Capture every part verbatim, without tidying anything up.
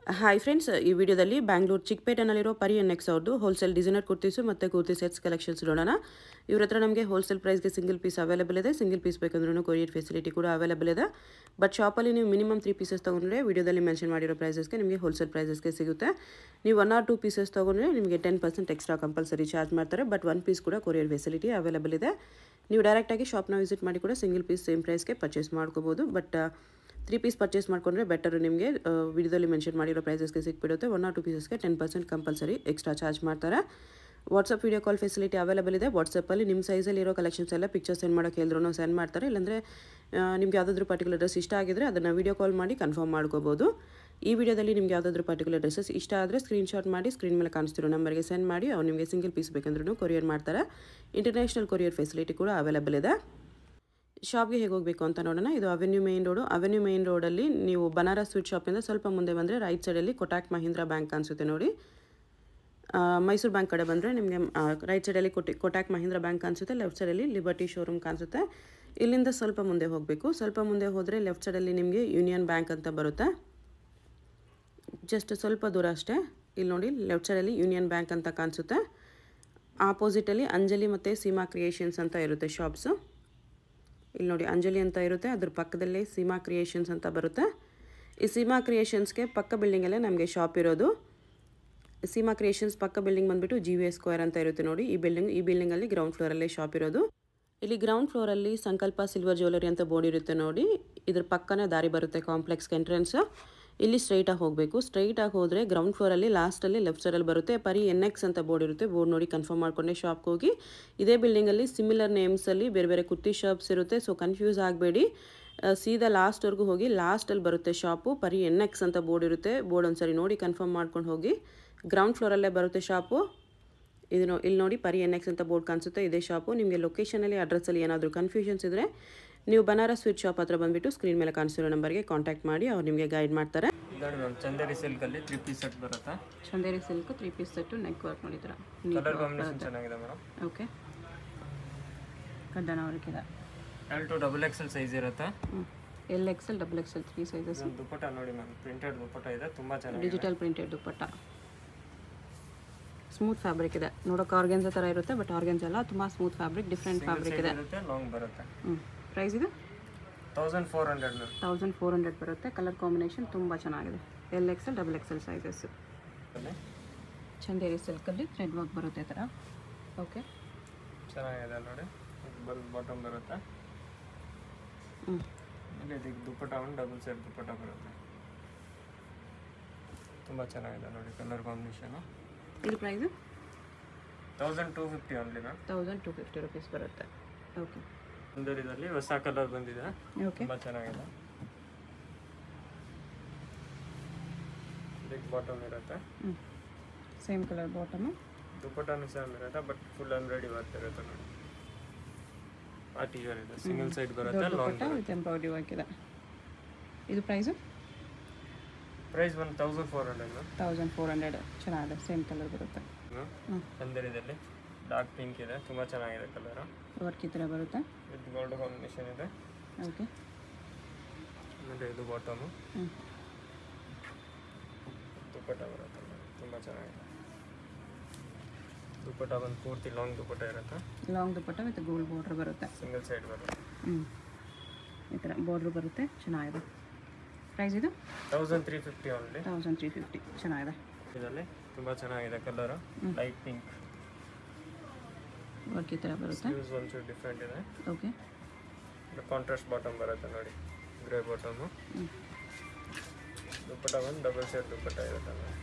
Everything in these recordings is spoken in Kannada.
ಹಾಯ್ ಫ್ರೆಂಡ್ಸ್, ಈ ವಿಡಿಯೋದಲ್ಲಿ ಬ್ಯಾಂಗ್ಳೂರ್ ಚಿಕ್ಪೇಟನಲ್ಲಿರೋ ಪರಿ ಎನ್ ಎಕ್ಸ್ ಅವ್ರದ್ದು ಹೋಲ್ಸೇಲ್ ಡಿಸೈನರ್ ಕುರ್ತೀಸು ಮತ್ತು ಕುರ್ತಿ ಸೆಟ್ಸ್ ಕಲೆಕ್ಷನ್ಸ್ ನೋಡೋಣ. ಇವ್ರ ಹತ್ರ ನಮಗೆ ಹೋಲ್ಸೇಲ್ ಪ್ರೈಸ್ಗೆ ಸಿಂಗಲ್ ಪೀಸ್ ಅವೈಲೇಬಲ್ ಇದೆ. ಸಿಂಗಲ್ ಪೀಸ್ ಬೇಕಂದ್ರೂ ಕೊರಿಯರ್ ಫೆಸಿಲಿಟಿ ಕೂಡ ಅವೈಲೇಬಲ್ ಇದೆ. ಬಟ್ ಶಾಪಲ್ಲಿ ನೀವು ಮಿನಿಮಮ್ ತ್ರೀ ಪೀಸಸ್ ತೊಗೊಂಡ್ರೆ ವಿಡಿಯೋದಲ್ಲಿ ಮೆನ್ಷನ್ ಮಾಡಿರೋ ಪ್ರೈಸಸ್ಗೆ ನಿಮಗೆ ಹೋಲ್ಸೇಲ್ ಪ್ರೈಸಸ್ಗೆ ಸಿಗುತ್ತೆ. ನೀವು ಒನ್ ಆರ್ ಟೂ ಪೀಸಸ್ ತೊಗೊಂಡ್ರೆ ನಿಮಗೆ ten percent extra compulsory charge ಮಾಡ್ತಾರೆ. ಬಟ್ ಒನ್ ಪೀಸ್ ಕೂಡ ಕೊರಿಯರ್ ಫೆಸಿಲಿಟಿ ಅವೈಲೇಬಲ್ ಇದೆ. ನೀವು ಡೈರೆಕ್ಟಾಗಿ ಶಾಪ್ನ ವಿಸಿಟ್ ಮಾಡಿ ಕೂಡ ಸಿಂಗಲ್ ಪೀಸ್ ಸೇಮ್ ಪ್ರೈಸ್ಗೆ ಪರ್ಚೇಸ್ ಮಾಡ್ಕೋಬೋದು. ಬಟ್ ತ್ರೀ ಪೀಸ್ ಪರ್ಚೇಸ್ ಮಾಡಿಕೊಂಡ್ರೆ ಬೆಟರ್. ನಿಮಗೆ ವಿಡಿಯೋದಲ್ಲಿ ಮೆನ್ಷನ್ ಮಾಡಿರೋ ಪ್ರೈಸಸ್ಗೆ ಸಿಕ್ಬಿಡುತ್ತೆ. ಒನ್ ಆರ್ ಟು ಪೀಸಸ್ಗೆ ten percent compulsory extra charge ಮಾಡ್ತಾರೆ. WhatsApp video call facility available ಇದೆ. ವಾಟ್ಸಪ್ಪಲ್ಲಿ ನಿಮ್ಮ ಸೈಜಲ್ಲಿ ಇರೋ ಕಲೆಕ್ಷನ್ಸ್ ಎಲ್ಲ ಪಿಕ್ಚರ್ ಸೆಂಡ್ ಮಾಡೋಕ್ಕೆ ಹೇಳಿದ್ರು ಸೆಂಡ್ ಮಾಡ್ತಾರೆ. ಇಲ್ಲಾಂದರೆ ನಿಮ್ಗೆ ಯಾವುದಾದ್ರೂ ಪರ್ಟಿಕ್ಯುಲರ್ ಡ್ರೆಸ್ ಇಷ್ಟ ಆಗಿದ್ರೆ ಅದನ್ನು ವೀಡಿಯೋ ಕಾಲ್ ಮಾಡಿ ಕನ್ಫರ್ಮ್ ಮಾಡ್ಕೋಬೋದು. ಈ ವಿಡಿಯೋದಲ್ಲಿ ನಿಮ್ಗೆ ಯಾವುದಾದ್ರೂ ಪರ್ಟಿಕ್ಯುಲರ್ ಡ್ರೆಸ್ಸಸ್ ಇಷ್ಟ ಆದರೆ ಸ್ಕ್ರೀನ್ಶಾಟ್ ಮಾಡಿ ಸ್ಕ್ರೀನ್ ಮೇಲೆ ಕಾಣಿಸ್ತಿರೋ ನಂಬರ್ಗೆ ಸೆಂಡ್ ಮಾಡಿ ಅವ್ರು ನಿಮಗೆ ಸಿಂಗಲ್ ಪೀಸ್ ಬೇಕಂದ್ರೂ ಕೊರಿಯರ್ ಮಾಡ್ತಾರೆ. ಇಂಟರ್ನ್ಯಾಷನಲ್ ಕೊರಿಯರ್ ಫೆಸಿಲಿಟಿ ಕೂಡ ಅವೈಲೇಬಲ್ ಇದೆ. ಶಾಪ್ಗೆ ಹೇಗೆ ಹೋಗಬೇಕು ಅಂತ ನೋಡೋಣ. ಇದು avenue main road. Avenue main ರೋಡಲ್ಲಿ ನೀವು ಬನಾರಸ್ ಸ್ವೀಟ್ ಶಾಪಿಂದ ಸ್ವಲ್ಪ ಮುಂದೆ ಬಂದರೆ ರೈಟ್ ಸೈಡಲ್ಲಿ ಕೊಟಾಕ್ ಮಹೀಂದ್ರಾ ಬ್ಯಾಂಕ್ ಕಾಣಿಸುತ್ತೆ ನೋಡಿ. ಮೈಸೂರು ಬ್ಯಾಂಕ್ ಕಡೆ ಬಂದರೆ ನಿಮಗೆ ರೈಟ್ ಸೈಡಲ್ಲಿ ಕೊಟಿ ಕೊಟಾಕ್ ಮಹೀಂದ್ರಾ ಬ್ಯಾಂಕ್ ಕಾಣಿಸುತ್ತೆ. ಲೆಫ್ಟ್ ಸೈಡಲ್ಲಿ ಲಿಬರ್ಟಿ ಶೋರೂಮ್ ಕಾಣಿಸುತ್ತೆ. ಇಲ್ಲಿಂದ ಸ್ವಲ್ಪ ಮುಂದೆ ಹೋಗಬೇಕು. ಸ್ವಲ್ಪ ಮುಂದೆ ಹೋದರೆ ಲೆಫ್ಟ್ ಸೈಡಲ್ಲಿ ನಿಮಗೆ ಯೂನಿಯನ್ ಬ್ಯಾಂಕ್ ಅಂತ ಬರುತ್ತೆ. ಜಸ್ಟ್ ಸ್ವಲ್ಪ ದೂರ ಅಷ್ಟೇ. ಇಲ್ಲಿ ನೋಡಿ ಲೆಫ್ಟ್ ಸೈಡಲ್ಲಿ ಯೂನಿಯನ್ ಬ್ಯಾಂಕ್ ಅಂತ ಕಾಣಿಸುತ್ತೆ. ಆಪೋಸಿಟಲ್ಲಿ ಅಂಜಲಿ ಮತ್ತು ಸೀಮಾ ಕ್ರಿಯೇಷನ್ಸ್ ಅಂತ ಇರುತ್ತೆ ಶಾಪ್ಸು. ಇಲ್ಲಿ ನೋಡಿ ಅಂಜಲಿ ಅಂತ ಇರುತ್ತೆ, ಅದ್ರ ಪಕ್ಕದಲ್ಲೇ ಸೀಮಾ ಕ್ರಿಯೇಷನ್ಸ್ ಅಂತ ಬರುತ್ತೆ. ಈ ಸೀಮಾ ಕ್ರಿಯೇಷನ್ಸ್ಗೆ ಪಕ್ಕ ಬಿಲ್ಡಿಂಗಲ್ಲೇ ನಮಗೆ ಶಾಪ್ ಇರೋದು. ಸೀಮಾ ಕ್ರಿಯೇಷನ್ಸ್ ಪಕ್ಕ ಬಿಲ್ಡಿಂಗ್ ಬಂದುಬಿಟ್ಟು ಜಿ ವಿ ಎಸ್ ಸ್ಕ್ವೇರ್ ಅಂತ ಇರುತ್ತೆ ನೋಡಿ. ಈ ಬಿಲ್ಡಿಂಗ್ ಈ ಬಿಲ್ಡಿಂಗಲ್ಲಿ ಗ್ರೌಂಡ್ ಫ್ಲೋರಲ್ಲೇ ಶಾಪ್ ಇರೋದು. ಇಲ್ಲಿ ಗ್ರೌಂಡ್ ಫ್ಲೋರಲ್ಲಿ ಸಂಕಲ್ಪ ಸಿಲ್ವರ್ ಜ್ಯುವೆಲರಿ ಅಂತ ಬೋರ್ಡ್ ಇರುತ್ತೆ ನೋಡಿ. ಇದ್ರ ಪಕ್ಕನೇ ದಾರಿ ಬರುತ್ತೆ ಕಾಂಪ್ಲೆಕ್ಸ್ಗೆ ಎಂಟ್ರೆನ್ಸ್. ಇಲ್ಲಿ ಸ್ಟ್ರೈಟಾಗಿ ಹೋಗಬೇಕು. ಸ್ಟ್ರೈಟಾಗಿ ಹೋದರೆ ಗ್ರೌಂಡ್ ಫ್ಲೋರಲ್ಲಿ ಲಾಸ್ಟಲ್ಲಿ ಲೆಫ್ಟ್ ಸೈಡಲ್ಲಿ ಬರುತ್ತೆ ಪರಿ ಎನ್ ಎಕ್ಸ್ ಅಂತ ಬೋರ್ಡ್ ಇರುತ್ತೆ. ಬೋರ್ಡ್ ನೋಡಿ ಕನ್ಫರ್ಮ್ ಮಾಡಿಕೊಂಡೆ ಶಾಪ್ಗೆ ಹೋಗಿ. ಇದೇ ಬಿಲ್ಡಿಂಗಲ್ಲಿ ಸಿಮಿಲರ್ ನೇಮ್ಸಲ್ಲಿ ಬೇರೆ ಬೇರೆ ಕುರ್ತಿ ಶಾಪ್ಸ್ ಇರುತ್ತೆ. ಸೊ ಕನ್ಫ್ಯೂಸ್ ಆಗಬೇಡಿ. ಸೀದಾ ಲಾಸ್ಟ್ವರೆಗೂ ಹೋಗಿ. ಲಾಸ್ಟಲ್ಲಿ ಬರುತ್ತೆ ಶಾಪು. ಪರಿ ಎನ್ ಎಕ್ಸ್ ಅಂತ ಬೋರ್ಡ್ ಇರುತ್ತೆ. ಬೋರ್ಡ್ ಒಂದ್ಸರಿ ನೋಡಿ ಕನ್ಫರ್ಮ್ ಮಾಡ್ಕೊಂಡು ಹೋಗಿ. ಗ್ರೌಂಡ್ ಫ್ಲೋರಲ್ಲೇ ಬರುತ್ತೆ ಶಾಪು. ಇದು ನೋ ಇಲ್ಲಿ ನೋಡಿ ಪರಿ ಎನ್ ಎಕ್ಸ್ ಅಂತ ಬೋರ್ಡ್ ಕಾಣಿಸುತ್ತೆ. ಇದೇ ಶಾಪು. ನಿಮಗೆ ಲೊಕೇಶನಲ್ಲಿ ಅಡ್ರೆಸ್ಸಲ್ಲಿ ಏನಾದರೂ ಕನ್ಫ್ಯೂಷನ್ಸ್ ಇದ್ದರೆ ನೀವು ಬನಾರಸ್ ಸ್ವೀಟ್ ಶಾಪ್ ಹತ್ರ ಬಂದುಬಿಟ್ಟು ಸ್ಕ್ರೀನ್ ಮೇಲೆ ಕಾಣಿಸಿರೋ ನಂಬರ್ಗೆ ಕಾಂಟ್ಯಾಕ್ಟ್ ಮಾಡಿ ಅವ್ರು ನಿಮಗೆ ಗೈಡ್ ಮಾಡ್ತಾರೆ. ನೋಡಿ ಮ್ಯಾಮ್, ಚಂದೇರಿ ಸಿಲ್ಕಲ್ಲಿ ತ್ರೀ ಪೀಸ್ ಸೆಟ್ ಬರುತ್ತೆ. Chanderi silk three piece set neck work ಮಾಡಿದ್ದೀರಾ. ಕಲರ್ ಕಾಂಬಿನೇಷನ್ ಚೆನ್ನಾಗಿದೆ ಮೇಡಮ್. ಓಕೆ, ಕಡ್ಡಾಣ ವರ್ಕ್ ಇದೆ. L to double Excel size ಇರುತ್ತೆ. L XL double XL three sizes. Dupatta ನೋಡಿ ಮ್ಯಾಮ್, ಪ್ರಿಂಟೆಡ್ ದುಪ್ಪಟ್ಟ ಇದೆ, ತುಂಬ ಚೆನ್ನಾಗಿದೆ. Digital printed dupatta, smooth fabric ಇದೆ. ನೋಡೋಕೆ ಆರ್ಗೆನ್ಸಾ ಥರ ಇರುತ್ತೆ, ಬಟ್ ಆರ್ಗೆನ್ಸಾ ಅಲ್ಲ, ತುಂಬ ಸ್ಮೂತ್ ಫ್ಯಾಬ್ರಿಕ್, ಡಿಫ್ರೆಂಟ್ ಫ್ಯಾಬ್ರಿಕ್ ಇದೆ. ಲಾಂಗ್ ಬರುತ್ತೆ. ಹ್ಞೂ ಪ್ರೈಸ್ ಇದೆ thousand four hundred thousand four hundred ಬರುತ್ತೆ. ಕಲರ್ ಕಾಂಬಿನೇಷನ್ ತುಂಬ ಚೆನ್ನಾಗಿದೆ. L XL double Excel sizes. Chanderi ಸಿಲ್ಕಲ್ಲಿ ಥ್ರೆಡ್ ವರ್ಕ್ ಬರುತ್ತೆ ಈ ಥರ. ಓಕೆ, ಚೆನ್ನಾಗಿದೆ ನೋಡಿ. ಬಂದು ಬಾಟಮ್ ಬರುತ್ತೆ. ಹ್ಞೂ ಇಲ್ಲಿ ಇದಕ್ಕೆ ದುಪ್ಪಟ್ಟ ಒಂದು ಡಬಲ್ ಸೈಡ್ ದುಪ್ಪಟ್ಟ ಬರುತ್ತೆ. ತುಂಬ ಚೆನ್ನಾಗಿದೆ ನೋಡಿ ಕಲರ್ ಕಾಂಬಿನೇಷನು. ಇದು price thousand two fifty only ma'am. Thousand two fifty rupees ಬರುತ್ತೆ. ಓಕೆ, ಇದರಲ್ಲಿ ಹೊಸ ಕಲರ್ ಬಂದಿದೆ. ಓಕೆ, ತುಂಬ ಚೆನ್ನಾಗಿದೆ. ಇದಕ್ಕೆ ಬಾಟಮ್ ಇರುತ್ತೆ. ಹ್ಞೂ ಸೇಮ್ ಕಲರ್ ಬಾಟಮು. ದುಪ್ಪಟ್ಟನೂ ಸೇಮ್ ಇರುತ್ತೆ, ಬಟ್ ಫುಲ್ ಎಂಬ್ರಾಯ್ಡಿ ವರ್ಕ್ ಇರುತ್ತೆ ನೋಡಿ. ಪಾರ್ಟಿ ವೇರ್ ಇದೆ. ಸಿಂಗಲ್ ಸೈಡ್ ಬರುತ್ತೆ. ಲಾಂಗ್ ವಿತ್ ಎಂಬ್ರಾಯ್ಡಿ ವರ್ಕ್ ಇದೆ. ಇದು ಪ್ರೈಸು ಪ್ರೈಸ್ ಒಂದು thousand four hundred ma'am. Thousand four hundred ಚೆನ್ನಾಗಿದೆ. ಸೇಮ್ ಕಲರ್ ಬರುತ್ತೆ. ಹ್ಞೂ ಚಂದರಿದಲ್ಲಿ ಡಾರ್ಕ್ ಪಿಂಕ್ ಇದೆ, ತುಂಬ ಚೆನ್ನಾಗಿದೆ ಕಲರು. ವರ್ಕ್ ಈ ಥರ ಬರುತ್ತೆ. ವಿತ್ ಗೋಲ್ಡ್ ಕಾಂಬಿನೇಷನ್ ಇದೆ. ಓಕೆ, ಆಮೇಲೆ ಇದು ಬಾಟಮು. ಹ್ಞೂ ದುಪ್ಪಟ್ಟ ಬರುತ್ತೆ, ತುಂಬ ಚೆನ್ನಾಗಿದೆ. ದುಪ್ಪಟ್ಟ ಬಂದು ಪೂರ್ತಿ ಲಾಂಗ್ ದುಪ್ಪಟ್ಟ ಇರುತ್ತೆ. Long dupatta with gold border ಬರುತ್ತೆ. ಸಿಂಗಲ್ ಸೈಡ್ ಬರುತ್ತೆ. ಹ್ಞೂ ಈ ಥರ ಬಾರ್ಡ್ರ್ ಬರುತ್ತೆ. ಚೆನ್ನಾಗಿದೆ. ಪ್ರೈಸ್ ಇದು thousand three fifty only. Thousand three fifty ಚೆನ್ನಾಗಿದೆ. ಇದರಲ್ಲಿ ತುಂಬ ಚೆನ್ನಾಗಿದೆ ಕಲರು. ಲೈಟ್ ಪಿಂಕ್ ವರ್ಕ್ ಈ ಥರ ಬರುತ್ತೆ. ಯೂಸ್ ಒಂಚೂರು ಡಿಫ್ರೆಂಟ್ ಇದೆ. ಓಕೆ, ಕಾಂಟ್ರಾಸ್ಟ್ ಬಾಟಮ್ ಬರುತ್ತೆ ನೋಡಿ, ಗ್ರೇ ಬಾಟಮು. ಹ್ಞೂ ದುಪ್ಪಟ್ಟ ಒಂದು ಡಬಲ್ ಸೈಡ್ ದುಪ್ಪಟ್ಟ ಇರುತ್ತೆ ನೋಡಿ.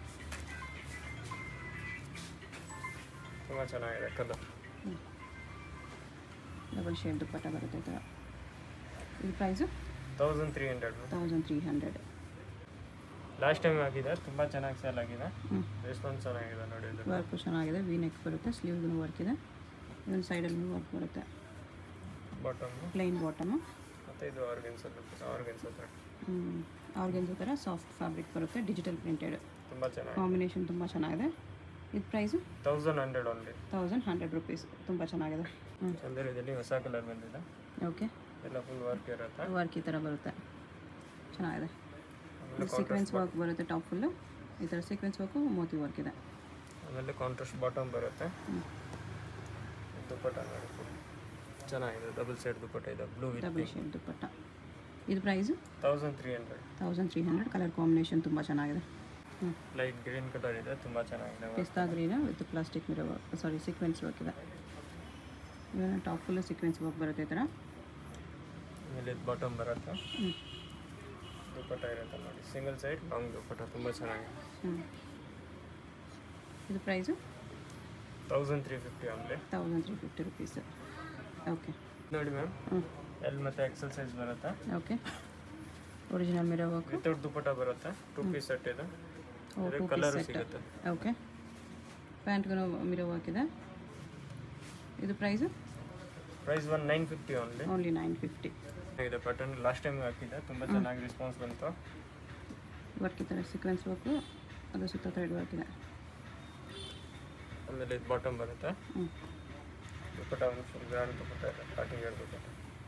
ತುಂಬ ಚೆನ್ನಾಗಿದೆ ಕಲರ್. ಹ್ಞೂ ಡಬಲ್ ಶೇಡ್ ದುಪ್ಪಟ್ಟ ಬರುತ್ತೆ ಈ ಥರ. ಇದು price thousand three hundred thousand three hundred. Last time ಆಗಿದೆ, ತುಂಬ ಚೆನ್ನಾಗಿ ಸೇಲ್ ಆಗಿದೆ. ಹ್ಞೂ ರೆಸ್ಪಾನ್ಸ್ ಚೆನ್ನಾಗಿದೆ ನೋಡಿ. ಇದು ವರ್ಕು ಚೆನ್ನಾಗಿದೆ. ವಿ ನೆಕ್ ಬರುತ್ತೆ. ಸ್ಲೀವ್ಗೂ ವರ್ಕ್ ಇದೆ. ಇದೊಂದು ಸೈಡಲ್ಲೂ ವರ್ಕ್ ಬರುತ್ತೆ. Bottom plain bottom. ಮತ್ತು ಇದು ಆರ್ಗೆನ್ಸಾ ಆರ್ಗೆನ್ಸಾ ಥರ. ಹ್ಞೂ ಆರ್ಗೆನ್ಸಾ ಥರ ಸಾಫ್ಟ್ ಫ್ಯಾಬ್ರಿಕ್ ಬರುತ್ತೆ. Digital printed. ತುಂಬ ಚೆನ್ನಾಗಿದೆ. ಕಾಂಬಿನೇಷನ್ ತುಂಬ ಚೆನ್ನಾಗಿದೆ. ಇದು price thousand hundred only. Thousand hundred rupees. ತುಂಬ ಚೆನ್ನಾಗಿದೆ. ಹ್ಞೂ ಚಂದರಿದಲ್ಲಿ ಹೊಸ ಕಲರ್ ಬಂದಿದೆ. ಓಕೆ, ಎಲ್ಲ ಫುಲ್ ವರ್ಕ್ ಇರುತ್ತೆ. ವರ್ಕ್ ಈ ಥರ ಬರುತ್ತೆ. ಚೆನ್ನಾಗಿದೆ. ಸೀಕ್ವೆನ್ಸ್ ವರ್ಕ್ ಬರುತ್ತೆ ಟಾಪ್ ಫುಲ್ಲು ಈ ಥರ ಸೀಕ್ವೆನ್ಸ್ ವರ್ಕು ಮೋತಿ ವರ್ಕ್ ಇದೆ. ಆಮೇಲೆ ಕಾಂಟ್ರಾಸ್ಟ್ ಬಾಟಮ್ ಬರುತ್ತೆ. ದುಪ್ಪಟ್ಟ ನೋಡಿ ಫುಲ್ ಚೆನ್ನಾಗಿದೆ, ಡಬಲ್ ಸೈಡ್ ದುಪ್ಪಟ್ಟ ಇದೆ, blue with double shade dupatta. ಇದು price thousand three hundred thousand three hundred. Colour combination ತುಂಬ ಚೆನ್ನಾಗಿದೆ. ಹ್ಞೂ ಲೈಟ್ ಗ್ರೀನ್ ಕಲರ್ ಇದೆ, ತುಂಬ ಚೆನ್ನಾಗಿದೆ. ಪಿಸ್ತಾ green with plastic mirror work, sorry sequence work ಇದೆ. ಇವಾಗ ಟಾಪ್ ಫುಲ್ಲು ಸೀಕ್ವೆನ್ಸ್ ವರ್ಕ್ ಬರುತ್ತೆ ಈ ಥರ. ಆಮೇಲೆ ಇದು ಬಾಟಮ್ ಬರುತ್ತೆ, ಹ್ಞೂ ದುಪ್ಪಟ್ಟ ಇರುತ್ತೆ ನೋಡಿ, ಸಿಂಗಲ್ ಸೈಡ್ ಲಾಂಗ್ ದುಪ್ಪಟ್ಟ, ತುಂಬ ಚೆನ್ನಾಗಿದೆ. ಹ್ಞೂ ಇದು price thousand three fifty only. Thousand three fifty rupees. Okay ನೋಡಿ ಮ್ಯಾಮ್, ಹ್ಞೂ ಎಲ್ ಮತ್ತು ಎಕ್ಸೆಲ್ ಸೈಜ್ ಬರುತ್ತೆ. Okay original mirror work without dupatta ಬರುತ್ತೆ, ಟೂ ಪೀಸ್ ಸೆಟ್ ಇದೆ, ಓ ಟೂ ಕಲರ್ ಪೀಸ್ ಸಿಗುತ್ತೆ. ಸೆಟ್. ಓಕೆ ಪ್ಯಾಂಟ್ಗೂ ಮಿರರ್ ವರ್ಕ್ ಇದೆ. ಇದು price price one nine fifty only. Only nine fifty. ಇದೆ ಪ್ಯಾಟರ್ನ್ ಲಾಸ್ಟ್ ಟೈಮ್ ಹಾಕಿದೆ, ತುಂಬ ಚೆನ್ನಾಗಿ ರೆಸ್ಪಾನ್ಸ್ ಬಂತು. ವರ್ಕ್ ಈ ಥರ ಸೀಕ್ವೆನ್ಸ್ ವರ್ಕು, ಅದು ಸುತ್ತ ಥ್ರೆಡ್ ವರ್ಕ್ ಇದೆ. ಆಮೇಲೆ ಇದು ಬಾಟಮ್ ಬರುತ್ತೆ, ಹ್ಞೂ ದುಪ್ಪಟ್ಟ ಒಂದು ಫುಲ್ ಗ್ರ್ಯಾಂಡ್ ದುಪ್ಪಟ್ಟ ಇದೆ, ಕಟಿಂಗ್ ಎರಡು ದುಪ್ಪಟ್ಟ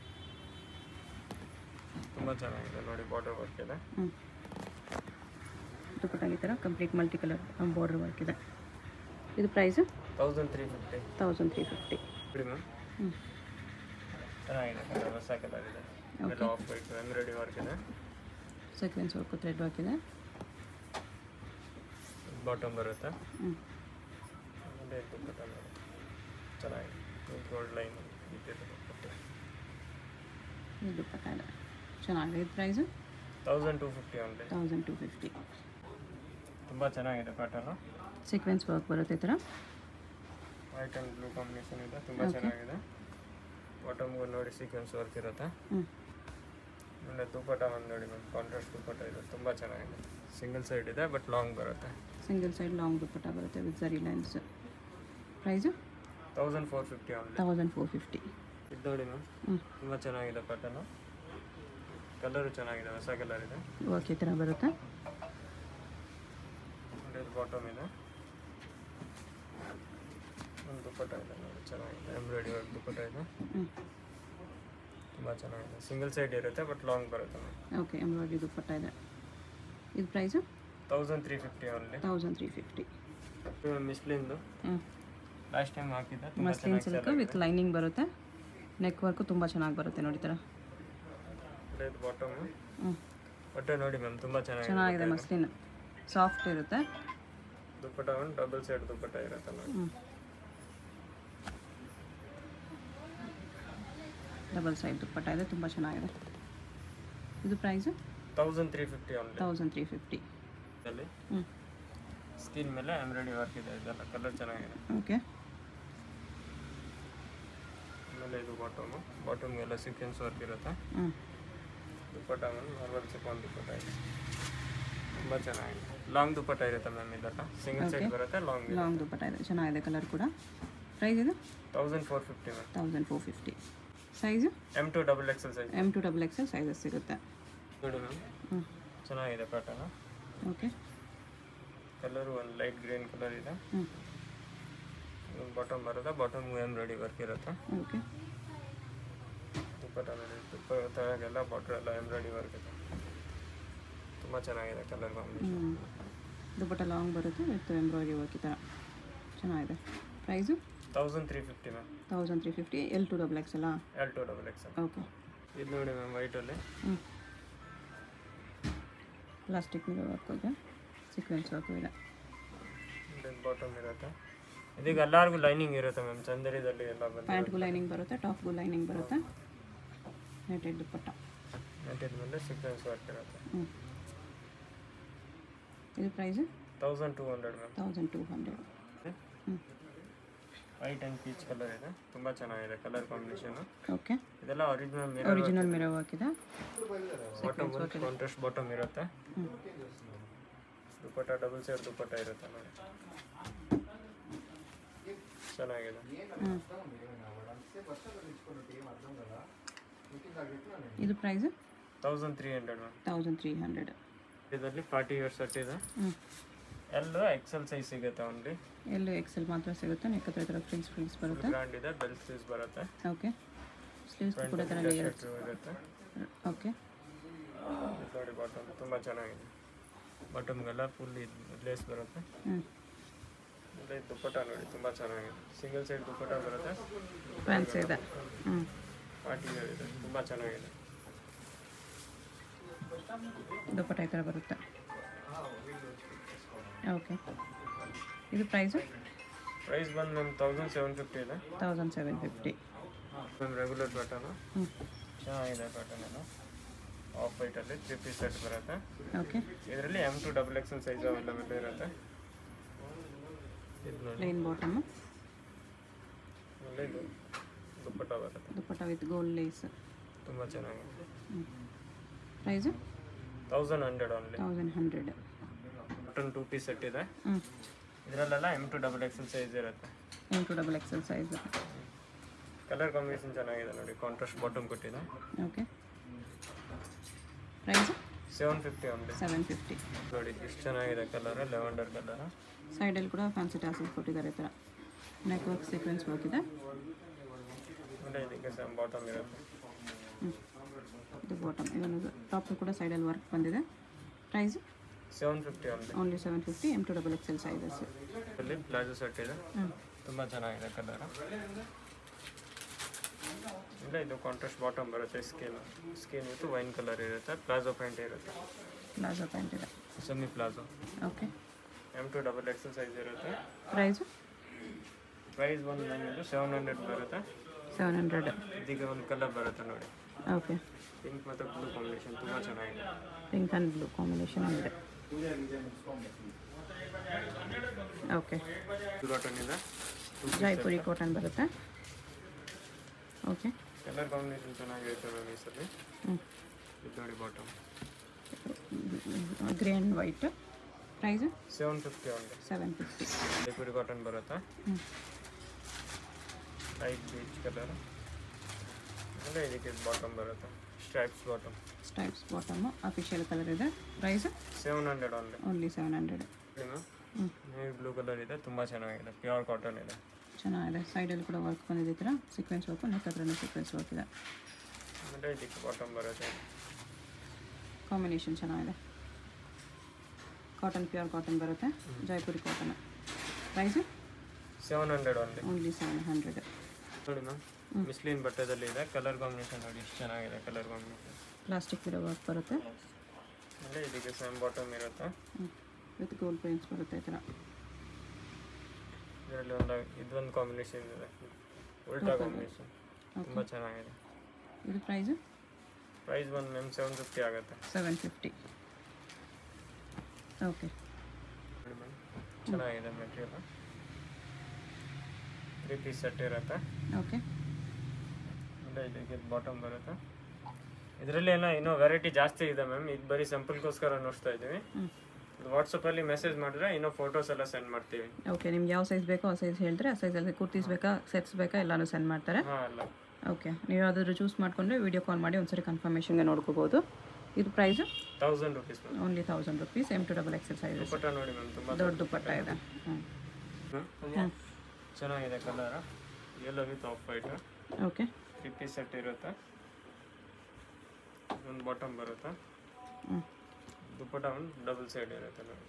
ತುಂಬ ಚೆನ್ನಾಗಿದೆ ನೋಡಿ, ಬಾರ್ಡರ್ ವರ್ಕ್ ಇದೆ. ಹ್ಞೂ ದುಪ್ಪಟ್ಟ ಈ ಥರ complete multi colour border work ಇದೆ. ಇದು price thousand three fifty thousand three fifty. ಬಿಡಿ ಮ್ಯಾಮ್, ಹ್ಞೂ ಚೆನ್ನಾಗಿದೆ ಕಲರ್, ಹೊಸ ಕಲರ್ ಇದೆ. ಆಮೇಲೆ ಆಫ್ ವೈಟ್ ಎಂಬ್ರಾಯ್ಡಿ ವರ್ಕ್ ಇದೆ, ಸೀಕ್ವೆನ್ಸ್ ವರ್ಕು ಥ್ರೆಡ್ ವರ್ಕ್ ಇದೆ. ಬಾಟಮ್ ಬರುತ್ತೆ. ಹ್ಞೂ ಆಮೇಲೆ ದುಪ್ಪಟ್ಟ ನೋಡಿ ಚೆನ್ನಾಗಿದೆ, ಗೋಲ್ಡ್ ಲೈನ್ ಇದೆ ದುಪ್ಪಟ್ಟ. ಇದು ದುಪ್ಪಟ್ಟ ಇದೆ ಚೆನ್ನಾಗಿದೆ. ಇದು price thousand two fifty only. Thousand two fifty. ತುಂಬ ಚೆನ್ನಾಗಿದೆ ಪ್ಯಾಟರ್ನು, ಸೀಕ್ವೆನ್ಸ್ ವರ್ಕ್ ಬರುತ್ತೆ ಈ ಥರ. ವೈಟ್ ಆ್ಯಂಡ್ ಬ್ಲೂ ಕಾಂಬಿನೇಷನ್ ಇದೆ, ತುಂಬ ಚೆನ್ನಾಗಿದೆ. ಬಾಟಮ್ಗೂ ನೋಡಿ ಸೀಕ್ವೆನ್ಸ್ ವರ್ಕ್ ಇರುತ್ತೆ. ಹ್ಞೂ ಆಮೇಲೆ ದುಪ್ಪಟ್ಟ ಒಂದು ನೋಡಿ ಮ್ಯಾಮ್, ಕಾಂಟ್ರಾಸ್ಟ್ ದುಪ್ಪಟ್ಟ ಇದೆ, ತುಂಬ ಚೆನ್ನಾಗಿದೆ. ಸಿಂಗಲ್ ಸೈಡ್ ಇದೆ ಬಟ್ ಲಾಂಗ್ ಬರುತ್ತೆ. ಸಿಂಗಲ್ ಸೈಡ್ ಲಾಂಗ್ ದುಪ್ಪಟ್ಟ ಬರುತ್ತೆ with zari lines. Price thousand four fifty only. Thousand four fifty. ಇದು ನೋಡಿ ಮ್ಯಾಮ್, ಹ್ಞೂ ತುಂಬ ಚೆನ್ನಾಗಿದೆ ಪ್ಯಾಟರ್ನು, ಕಲರು ಚೆನ್ನಾಗಿದೆ, ಹೊಸ ಕಲರ್ ಇದೆ. ವರ್ಕ್ ಈ ಥರ ಬರುತ್ತೆ. ಬಾಟಮ್ ಇದೆ, ಒಂದು ದುಪ್ಪಟ್ಟ ಇದೆ ನೋಡಿ ಚೆನ್ನಾಗಿದೆ, ಎಂಬ್ರಾಯ್ಡಿ ವರ್ಕ್ ದುಪ್ಪಟ್ಟ ಇದೆ, ಹ್ಞೂ ತುಂಬ ಚೆನ್ನಾಗಿದೆ. ಸಿಂಗಲ್ ಸೈಡ್ ಇರುತ್ತೆ ಬಟ್ ಲಾಂಗ್ ಬರುತ್ತೆ ಮ್ಯಾಮ್. ಓಕೆ ಎಂಬ್ರಾಯ್ಡಿ ದುಪ್ಪಟ್ಟ ಇದೆ. ಇದು price thousand three fifty only. Thousand three fifty. ಮಿಸ್ಲಿಂದು ಹ್ಞೂ ಲಾಸ್ಟ್ ಟೈಮ್ ಹಾಕಿದ್ದೆ, ತುಂಬ ಮಸ್ಲಿನ್ ಸಿಲ್ಕ್ ವಿತ್ ಲೈನಿಂಗ್ ಬರುತ್ತೆ. ನೆಕ್ ವರ್ಕು ತುಂಬ ಚೆನ್ನಾಗಿ ಬರುತ್ತೆ ನೋಡಿ ಥರ. ಇದು ಬಾಟಮ್, ಹ್ಞೂ ಬಟ್ಟೆ ನೋಡಿ ಮ್ಯಾಮ್, ತುಂಬ ಚೆನ್ನಾಗಿದೆ. ಚೆನ್ನಾಗಿದೆ ಮಸ್ಲಿನ್, ಸಾಫ್ಟ್ ಇರುತ್ತೆ. ದುಪ್ಪಟ್ಟ ಒಂದು ಡಬಲ್ ಸೈಡ್ ದುಪ್ಪಟ್ಟ ಇರುತ್ತೆ ನೋಡಿ. ಹ್ಞೂ ಡಬಲ್ ಸೈಡ್ ದುಪ್ಪಟ್ಟ ಇದೆ, ತುಂಬ ಚೆನ್ನಾಗಿದೆ. ಇದು price thousand three fifty only. Thousand three fifty. ಅಲ್ಲಿ ಹ್ಞೂ ಸ್ಕಿನ್ ಮೇಲೆ ಎಂಬ್ರಾಯ್ಡಿ ವರ್ಕ್ ಇದೆ, ಇದೆಲ್ಲ ಕಲರ್ ಚೆನ್ನಾಗಿದೆ. ಓಕೆ ಆಮೇಲೆ ಇದು ಬಾಟಮು, ಬಾಟಮ್ಗೆಲ್ಲ ಸೀಕ್ವೆನ್ಸ್ ವರ್ಕ್ ಇರುತ್ತೆ. ಹ್ಞೂ ದುಪ್ಪಟ್ಟ ಮ್ಯಾಮ್ ನಾರ್ಮಲ್ ಚಿಕ್ಕೊಂದು ದುಪ್ಪಟ್ಟ ಇದೆ, ತುಂಬ ಚೆನ್ನಾಗಿದೆ. ಲಾಂಗ್ ದುಪ್ಪಟ್ಟ ಇರುತ್ತೆ ಮ್ಯಾಮ್, ಇದೆಲ್ಲ ಸಿಂಗಲ್ ಸೈಡ್ ಬರುತ್ತೆ, ಲಾಂಗ್ ಲಾಂಗ್ ದುಪ್ಪಟ್ಟ ಇದೆ, ಚೆನ್ನಾಗಿದೆ ಕಲರ್ ಕೂಡ. ಪ್ರೈಸ್ ಇದು thousand four fifty ma'am. Thousand four fifty. Size M to double Excel size. M to double Excel sizes ಸಿಗುತ್ತೆ. ನೋಡಿ ಮ್ಯಾಮ್, ಹ್ಞೂ ಚೆನ್ನಾಗಿದೆ ಪ್ಯಾಟರ್ನು. ಓಕೆ ಕಲರು ಒಂದು ಲೈಟ್ ಗ್ರೀನ್ ಕಲರ್ ಇದೆ. ಹ್ಞೂ ಬಾಟಮ್ ಬರುತ್ತೆ, ಬಾಟಮ್ಗೂ ಎಂಬ್ರಾಯ್ಡಿ ವರ್ಕ್ ಇರುತ್ತೆ. ಓಕೆ ದುಪ್ಪಟ್ಟ ನೋಡಿ, ದುಪ್ಪಟ್ಟಾಗೆಲ್ಲ ಬಾಟರ್ ಎಲ್ಲ ಎಂಬ್ರಾಯ್ಡಿ ವರ್ಕ್ ಇದೆ, ತುಂಬ ಚೆನ್ನಾಗಿದೆ ಕಲರ್ ಕಾಂಬಿನೇಷನ್. ಹ್ಞೂ ದುಪ್ಪಟ್ಟ ಲಾಂಗ್ ಬರುತ್ತೆ ವಿತ್ ಎಂಬ್ರಾಯ್ಡಿ ವರ್ಕ್ ಈ ಥರ ಚೆನ್ನಾಗಿದೆ. Price thousand three fifty ma'am. Thousand three fifty. L to double X ಅಲ್ಲ? L to double X. Okay ಇದು ನೋಡಿ ಮ್ಯಾಮ್, ವೈಟಲ್ಲಿ ಹ್ಞೂ ಪ್ಲಾಸ್ಟಿಕ್ ಮಿರರ್ ವರ್ಕ್ ಇದೆ, ಸೀಕ್ವೆನ್ಸ್ ವರ್ಕು ಇದೆ. ಬಾಟಮ್ ಇರುತ್ತೆ, ಇದೀಗ ಎಲ್ಲರಿಗೂ ಲೈನಿಂಗ್ ಇರುತ್ತೆ ಮ್ಯಾಮ್, ಚಂದರಿದಲ್ಲಿ ಎಲ್ಲ ಬಂದು ಪ್ಯಾಂಟ್ಗೂ ಲೈನಿಂಗ್ ಬರುತ್ತೆ, ಟಾಪ್ಗೂ ಲೈನಿಂಗ್ ಬರುತ್ತೆ. ನೆಟೆಡ್ ದುಪ್ಪಟ್ಟ, ನೆಟ್ಟಿದ ಮೇಲೆ ಸೀಕ್ವೆನ್ಸ್ ವರ್ಕ್ ಇರುತ್ತೆ. ಹ್ಞೂ ಇದು price thousand two hundred ma'am. Thousand two hundred. ಹ್ಞೂ ವೈಟ್ ಆ್ಯಂಡ್ ಪೀಚ್ ಕಲರ್ ಇದೆ, ತುಂಬ ಚೆನ್ನಾಗಿದೆ ಕಲರ್ ಕಾಂಬಿನೇಷನು. ಓಕೆ ಇದೆಲ್ಲ original mirror, original mirror work ಇದೆ. ಬಾಟಮ್ ಕಾಂಟ್ರಾಸ್ಟ್ ಬಾಟಮ್ ಇರುತ್ತೆ. ಹ್ಞೂ ದುಪ್ಪಟ್ಟ ಡಬಲ್ ಸೈಡ್ ದುಪ್ಪಟ್ಟ ಇರುತ್ತೆ ನೋಡಿ, ಚೆನ್ನಾಗಿದೆ. ಹ್ಞೂ ಇದು price thousand three hundred ma'am. Thousand three hundred. ಇದರಲ್ಲಿ ಪಾರ್ಟಿ ವೇರ್ ಸೆಟ್ ಇದೆ. ಹ್ಞೂ ಎಲ್ಲ ಎಕ್ಸೆಲ್ ಸೈಜ್ ಸಿಗುತ್ತೆ ಓನ್ಲಿ. ಎಲ್ಲೂ ಎಕ್ಸೆಲ್ ಮಾತ್ರ ಸಿಗುತ್ತೆ. ನೆಕ್ ಹತ್ರ ಥರ ಫ್ರಿಲ್ಸ್ ಫ್ರಿಲ್ಸ್ ಬರುತ್ತೆ. ಬ್ರ್ಯಾಂಡ್ ಇದೆ, ಬೆಲ್ ಸ್ಲೀವ್ಸ್ ಬರುತ್ತೆ. ಓಕೆ ಸ್ಲೀವ್ಸ್ ಕೂಡ ಥರ ಲೇಯರ್ ಇರುತ್ತೆ. ಓಕೆ ನೋಡಿ ಬಾಟಮ್ ತುಂಬ ಚೆನ್ನಾಗಿದೆ. ಬಾಟಮ್ಗೆಲ್ಲ ಫುಲ್ ಲೇಸ್ ಬರುತ್ತೆ. ಹ್ಞೂ ಅಂದರೆ ದುಪ್ಪಟ್ಟ ನೋಡಿ ತುಂಬ ಚೆನ್ನಾಗಿದೆ. ಸಿಂಗಲ್ ಸೈಡ್ ದುಪ್ಪಟ್ಟ ಬರುತ್ತೆ. ಫ್ಯಾನ್ಸಿ ಇದೆ. ಹ್ಞೂ ಪಾರ್ಟಿ ವೇರ್ ಇದೆ, ತುಂಬ ಚೆನ್ನಾಗಿದೆ. ದುಪ್ಪಟ್ಟ ಈ ಥರ ಬರುತ್ತೆ. ಓಕೆ, ಇದು ಪ್ರೈಸು? ಪ್ರೈಸ್ ಬಂದು ನಮ್ಮ ತೌಸಂಡ್ ಸೆವೆನ್ ಫಿಫ್ಟಿ ಇದೆ. ತೌಸಂಡ್ ಸೆವೆನ್ ಫಿಫ್ಟಿ ನಮ್ಮ ರೆಗ್ಯುಲರ್ ಪ್ಯಾಟರ್ನು. ಹ್ಞೂ ಚೆನ್ನಾಗಿದೆ ಪ್ಯಾಟರ್ನ್ ಇದು. ಆಫ್ ವೈಟಲ್ಲಿ ತ್ರೀ ಪೀಸ್ ಸೆಟ್ ಬರುತ್ತೆ. ಓಕೆ, ಇದರಲ್ಲಿ M to double Excel size available ಇರುತ್ತೆ. ಇದು ನೋಡಿ ಪ್ಲೇನ್ ಬಾಟಮು, ಒಳ್ಳೆ ಇದು ದುಪ್ಪಟ್ಟ ಬರುತ್ತೆ. ದುಪ್ಪಟ್ಟ ವಿತ್ ಗೋಲ್ಡ್ ಲೇಸ್, ತುಂಬ ಚೆನ್ನಾಗಿದೆ. ಹ್ಞೂ price? Thousand hundred only. Thousand hundred. Cotton two piece set ಇದೆ. ಹ್ಞೂ ಇದರಲ್ಲೆಲ್ಲ M to double Excel size ಇರುತ್ತೆ. M to double Excel size. Colour combination ಚೆನ್ನಾಗಿದೆ ನೋಡಿ. ಕಾಂಟ್ರಾಸ್ಟ್ ಬಾಟಮ್ ಕೊಟ್ಟಿದೆ. Okay, price? Seven fifty only. Seven fifty. ನೋಡಿ ಎಷ್ಟು ಚೆನ್ನಾಗಿದೆ ಕಲರ್, ಲೆವೆಂಡರ್ ಕಲರ್. ಸೈಡಲ್ಲಿ ಕೂಡ ಫ್ಯಾನ್ಸಿ ಟಾಸಲ್ಸ್ ಕೊಟ್ಟಿದ್ದಾರೆ. ಈ ಥರ ನೆಕ್ ವರ್ಕ್ ಸೀಕ್ವೆನ್ಸ್ ವರ್ಕ್ ಇದೆ. ಅಂದರೆ ಇದಕ್ಕೆ ಸೇಮ್ ಬಾಟಮ್ ಇರುತ್ತೆ. ಹ್ಞೂ ಇದು ಬಾಟಮ್. ಇವನು ಟಾಪ್ ಕೂಡ ಸೈಡಲ್ಲಿ ವರ್ಕ್ ಬಂದಿದೆ. Price? Seven fifty only. Only seven fifty. M to double Excel sizes. ಇಲ್ಲಿ ಪ್ಲಾಜೋ ಸೆಟ್ ಇದೆ. ಹ್ಞೂ ತುಂಬ ಚೆನ್ನಾಗಿದೆ ಕಲರ್. ಇಲ್ಲ ಇದು ಕಾಂಟ್ರಾಸ್ಟ್ ಬಾಟಮ್ ಬರುತ್ತೆ. Skin skin with wine colour ಇರುತ್ತೆ. ಪ್ಲಾಜೋ ಪ್ಯಾಂಟ್ ಇರುತ್ತೆ. ಪ್ಲಾಜೋ ಪ್ಯಾಂಟ್ ಇದೆ. Semi palazzo. Okay, M to double Excel size ಇರುತ್ತೆ. ಪ್ರೈಸು? ಪ್ರೈಸ್ ಬಂದು ನಮಗೆ ಸೆವೆನ್ ಹಂಡ್ರೆಡ್ ಬರುತ್ತೆ. Seven hundred. ಇದೀಗ ಒಂದು ಕಲರ್ ಬರುತ್ತೆ ನೋಡಿ. ಓಕೆ, ಪಿಂಕ್ ಮತ್ತು ಬ್ಲೂ ಕಾಂಬಿನೇಷನ್ ತುಂಬ ಚೆನ್ನಾಗಿದೆ. ಪಿಂಕ್ ಆ್ಯಂಡ್ ಬ್ಲೂ ಕಾಂಬಿನೇಷನ್ ಇದೆ. ಓಕೆ, ಕಾಟನ್ ಇದೆ. ಜೈಪುರಿ ಕಾಟನ್ ಬರುತ್ತೆ. ಓಕೆ, ಕಲರ್ ಕಾಂಬಿನೇಷನ್ ಚೆನ್ನಾಗಿರುತ್ತೆ ಮ್ಯಾಮ್ ಈ ಸಲ. ಹ್ಞೂ ಇದು ನೋಡಿ bottom. Grey and white. Price? Seven fifty only. Seven fifty. Jaipuri cotton ಬರುತ್ತೆ. ಹ್ಞೂ ಲೈಟ್ ಬೀಚ್ ಕಲರ್. ಅಂದರೆ ಇದಕ್ಕೆ ಬಾಟಮ್ ಬರುತ್ತೆ. Stripes bottom. Stripes bottom official colour ಇದೆ. Price? Seven hundred only. Only seven hundred. Ma'am ಹ್ಞೂ ನೇವಿ ಬ್ಲೂ ಕಲರ್ ಇದೆ. ತುಂಬ ಚೆನ್ನಾಗಿದೆ. ಪ್ಯೂರ್ ಕಾಟನ್ ಇದೆ. ಚೆನ್ನಾಗಿದೆ. ಸೈಡಲ್ಲಿ ಕೂಡ ವರ್ಕ್ ಬಂದಿದೆ. ಈ ಥರ ಸೀಕ್ವೆನ್ಸ್ ವರ್ಕು, ನೆಕ್ ಹತ್ರನೇ ಸೀಕ್ವೆನ್ಸ್ ವರ್ಕ್ ಇದೆ. ಅಂದರೆ ಇದಕ್ಕೆ ಬಾಟಮ್ ಬರುತ್ತೆ. ಕಾಂಬಿನೇಷನ್ ಚೆನ್ನಾಗಿದೆ. ಕಾಟನ್ ಪ್ಯೂರ್ ಕಾಟನ್ ಬರುತ್ತೆ. Jaipuri cotton. Price? Seven hundred only. Only seven hundred. ನೋಡಿ ಮ್ಯಾಮ್ ಮಿಸ್ಲಿನ್ ಬಟ್ಟೆದಲ್ಲಿ ಇದೆ. ಕಲರ್ ಕಾಂಬಿನೇಷನ್ ನೋಡಿ ಎಷ್ಟು ಚೆನ್ನಾಗಿದೆ. ಕಲರ್ ಕಾಂಬಿನೇಷನ್ ಪ್ಲಾಸ್ಟಿಕ್ ಇರೋ ವರ್ಕ್ ಬರುತ್ತೆ. ಅಂದರೆ ಇದಕ್ಕೆ ಸೇಮ್ ಬಾಟಮ್ ಇರುತ್ತೆ. ವಿತ್ ಗೋಲ್ಡ್ ಪೇಂಟ್ಸ್ ಬರುತ್ತೆ. ಈ ಥರ ಇದರಲ್ಲಿ ಒಂದು ಇದೊಂದು ಕಾಂಬಿನೇಷನ್ ಇದೆ. ಉಲ್ಟಾ ಕಾಂಬಿನೇಷನ್ ತುಂಬ ಚೆನ್ನಾಗಿದೆ. ಇದು ಪ್ರೈಸು? ಪ್ರೈಸ್ ಬಂದು ಮ್ಯಾಮ್ ಸೆವೆನ್ ಫಿಫ್ಟಿ ಆಗುತ್ತೆ. Seven fifty. ಓಕೆ, ನೋಡಿ ಮ್ಯಾಮ್ ಚೆನ್ನಾಗಿದೆ ಮೆಟೀರಿಯಲ್. ತ್ರೀ ಪೀಸ್ ಸೆಟ್ ಇರುತ್ತೆ. ಓಕೆ, ಅಂದರೆ ಇದಕ್ಕೆ ಬಾಟಮ್ ಬರುತ್ತೆ. ಇದರಲ್ಲಿ ಏನೋ ಇನ್ನೂ ವೆರೈಟಿ ಜಾಸ್ತಿ ಇದೆ ಮ್ಯಾಮ್. ಇದು ಬರೀ ಸಿಂಪಲ್ಗೋಸ್ಕರ ನೋಡ್ತಾ ಇದ್ದೀವಿ. ವಾಟ್ಸಪ್ಪಲ್ಲಿ ಮೆಸೇಜ್ ಮಾಡಿದ್ರೆ ಇನ್ನೂ ಫೋಟೋಸ್ ಎಲ್ಲ ಸೆಂಡ್ ಮಾಡ್ತೀವಿ. ಓಕೆ, ನಿಮ್ಗೆ ಯಾವ ಸೈಜ್ ಬೇಕೋ ಆ ಸೈಜ್ ಹೇಳಿದ್ರೆ ಆ ಸೈಜಲ್ಲಿ ಕುರ್ತೀಸ್ ಬೇಕಾ, ಸೆಟ್ಸ್ ಬೇಕಾ ಎಲ್ಲನೂ ಸೆಂಡ್ ಮಾಡ್ತಾರೆ. ಹಾಂ ಅಲ್ಲ. ಓಕೆ, ನೀವು ಯಾವುದಾದ್ರು ಚೂಸ್ ಮಾಡಿಕೊಂಡ್ರೆ ವೀಡಿಯೋ ಕಾಲ್ ಮಾಡಿ ಒಂದ್ಸರಿ ಕನ್ಫರ್ಮೇಷನ್ಗೆ ನೋಡ್ಕೋಬೋದು. ಇದು price? Thousand rupees ma'am. Only thousand rupees. M to double Excel size. Dupatta ನೋಡಿ ಮ್ಯಾಮ್ ತುಂಬ ದೊಡ್ಡ ದುಪ್ಪಟ್ಟ ಇದೆ. ಹ್ಞೂ ಹ್ಞೂ ಚೆನ್ನಾಗಿದೆ colour. Yellow with off white. Okay, three piece set ಇರುತ್ತೆ. ಒಂದು ಬಾಟಮ್ ಬರುತ್ತೆ. ಹ್ಞೂ ದುಪ್ಪಟ್ಟ ಒಂದು ಡಬಲ್ ಸೈಡ್ ಇರುತ್ತೆ ನೋಡಿ.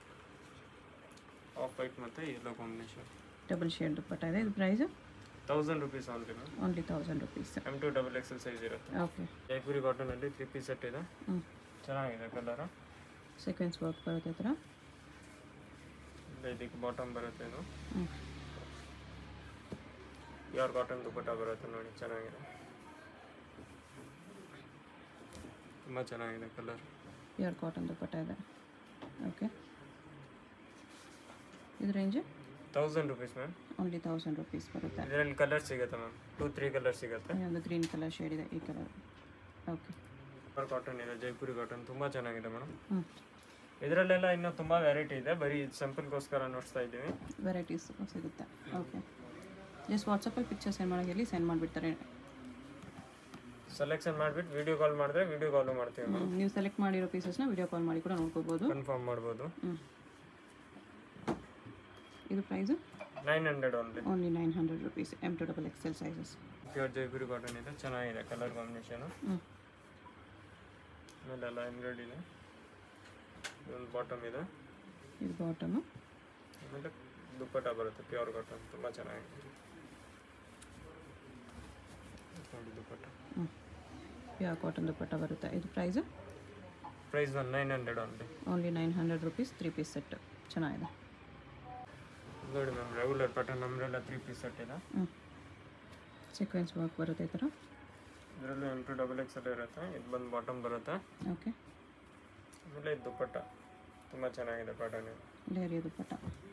ಆಫ್ ವೈಟ್ ಮತ್ತು yellow combination. Double shade dupatta ಇದೆ. ಇದು price? Thousand rupees only ma'am. Only thousand rupees. M to double Excel size ಇರುತ್ತೆ. ಓಕೆ, ಜೈಪುರಿ ಕಾಟನಲ್ಲಿ ತ್ರೀ ಪೀಸ್ ಸೆಟ್ ಇದೆ. ಹ್ಞೂ ಚೆನ್ನಾಗಿದೆ ಕಲರು. ಸೀಕ್ವೆನ್ಸ್ ವರ್ಕ್ ಬರುತ್ತೆ. ಈ ಥರ ಇದಕ್ಕೆ ಬಾಟಮ್ ಬರುತ್ತೆ. ಇದು ಹ್ಞೂ ಪ್ಯೂರ್ ಕಾಟನ್ ದುಪ್ಪಟ್ಟ ಬರುತ್ತೆ ನೋಡಿ. ಚೆನ್ನಾಗಿದೆ, ತುಂಬ ಚೆನ್ನಾಗಿದೆ ಕಲರ್. ಪ್ಯೂರ್ ಕಾಟನ್ ದುಪ್ಪಟ್ಟ ಇದೆ. ಓಕೆ, ಇದು range? Thousand rupees ma'am. Only thousand rupees ಬರುತ್ತೆ. ಇದರಲ್ಲಿ ಕಲರ್ ಸಿಗುತ್ತೆ ಮ್ಯಾಮ್. ಟೂ ತ್ರೀ ಕಲರ್ ಸಿಗುತ್ತೆ. ಒಂದು ಗ್ರೀನ್ ಕಲರ್ ಶೇಡ್ ಇದೆ. ಈ ಕಲರ್. ಓಕೆ, ಪ್ಯೂರ್ ಕಾಟನ್ ಇದೆ. ಜೈಪುರಿ ಕಾಟನ್ ತುಂಬ ಚೆನ್ನಾಗಿದೆ ಮೇಡಮ್. ಹ್ಞೂ ಇದರಲ್ಲೆಲ್ಲ ಇನ್ನೂ ತುಂಬ ವೆರೈಟಿ ಇದೆ. ಬರೀ ಸಿಂಪಲ್ಗೋಸ್ಕರ ನೋಡ್ತಾ ಇದ್ದೀವಿ. ವೆರೈಟೀಸ್ ಸಿಗುತ್ತೆ. ಓಕೆ, ಜಸ್ಟ್ ವಾಟ್ಸಪ್ಪಲ್ಲಿ ಪಿಕ್ಚರ್ ಸೆಂಡ್ ಮಾಡೋಂಗಿರಲಿ, ಸೆಂಡ್ ಮಾಡಿಬಿಡ್ತಾರೆ. ಸೆಲೆಕ್ಷನ್ ಮಾಡಿಬಿಟ್ಟು ವಿಡಿಯೋ ಕಾಲ್ ಮಾಡಿದ್ರೆ ವಿಡಿಯೋ ಕಾಲು ಮಾಡ್ತೀವಿ ಮ್ಯಾಮ್. ನೀವು ಸೆಲೆಕ್ಟ್ ಮಾಡಿರೋ ಪೀಸಸ್ನ ವಿಡಿಯೋ ಕಾಲ್ ಮಾಡಿ ಕೂಡ ನೋಡ್ಕೋಬೋದು. ಕನ್ಫರ್ಮ್ ಮಾಡ್ಬೋದು. ಹ್ಞೂ ಇದು price? Nine hundred only. Only nine hundred rupees. M to double Excel sizes. Pure Jaipuri cotton ಇದೆ. ಚೆನ್ನಾಗಿದೆ ಕಲರ್ ಕಾಂಬಿನೇಷನು. ಹ್ಞೂ ಆಮೇಲೆಲ್ಲ ಎಂಬ್ರಾಯ್ಡ್ ಇದೆ. ಒಂದು ಬಾಟಮ್ ಇದೆ, ಇದು ಬಾಟಮು. ಆಮೇಲೆ ದುಪ್ಪಟ್ಟ ಬರುತ್ತೆ ಪ್ಯೂರ್ ಕಾಟನ್, ತುಂಬ ಚೆನ್ನಾಗಿದೆ ನೋಡಿ ದುಪ್ಪಟ್ಟ. ಹ್ಞೂ ಪ್ಯೂರ್ ಕಾಟನ್ ದುಪ್ಪಟ್ಟ ಬರುತ್ತೆ. ಇದು ಪ್ರೈಸು ಪ್ರೈಸ್ ಒಂದು nine hundred only only nine hundred rupees three piece set. ಚೆನ್ನಾಗಿದೆ ನೋಡಿ ಮ್ಯಾಮ್, ರೆಗ್ಯುಲರ್ ಪ್ಯಾಟರ್ನ್ ನಮ್ಮರೆಲ್ಲ ತ್ರೀ ಪೀಸ್ ಸೆಟ್ ಇದೆ. ಹ್ಞೂ ಸೀಕ್ವೆನ್ಸ್ ವರ್ಕ್ ಬರುತ್ತೆ ಈ ಥರ. ಇದರಲ್ಲೂ M to double X L ಇರುತ್ತೆ. ಇದು ಬಂದು ಬಾಟಮ್ ಬರುತ್ತೆ. ಓಕೆ ಆಮೇಲೆ ಇದು ದುಪ್ಪಟ್ಟ ತುಂಬ ಚೆನ್ನಾಗಿದೆ ಪ್ಯಾಟರ್ನ್. ಇದು ಲೇರಿ ದುಪ್ಪಟ್ಟ.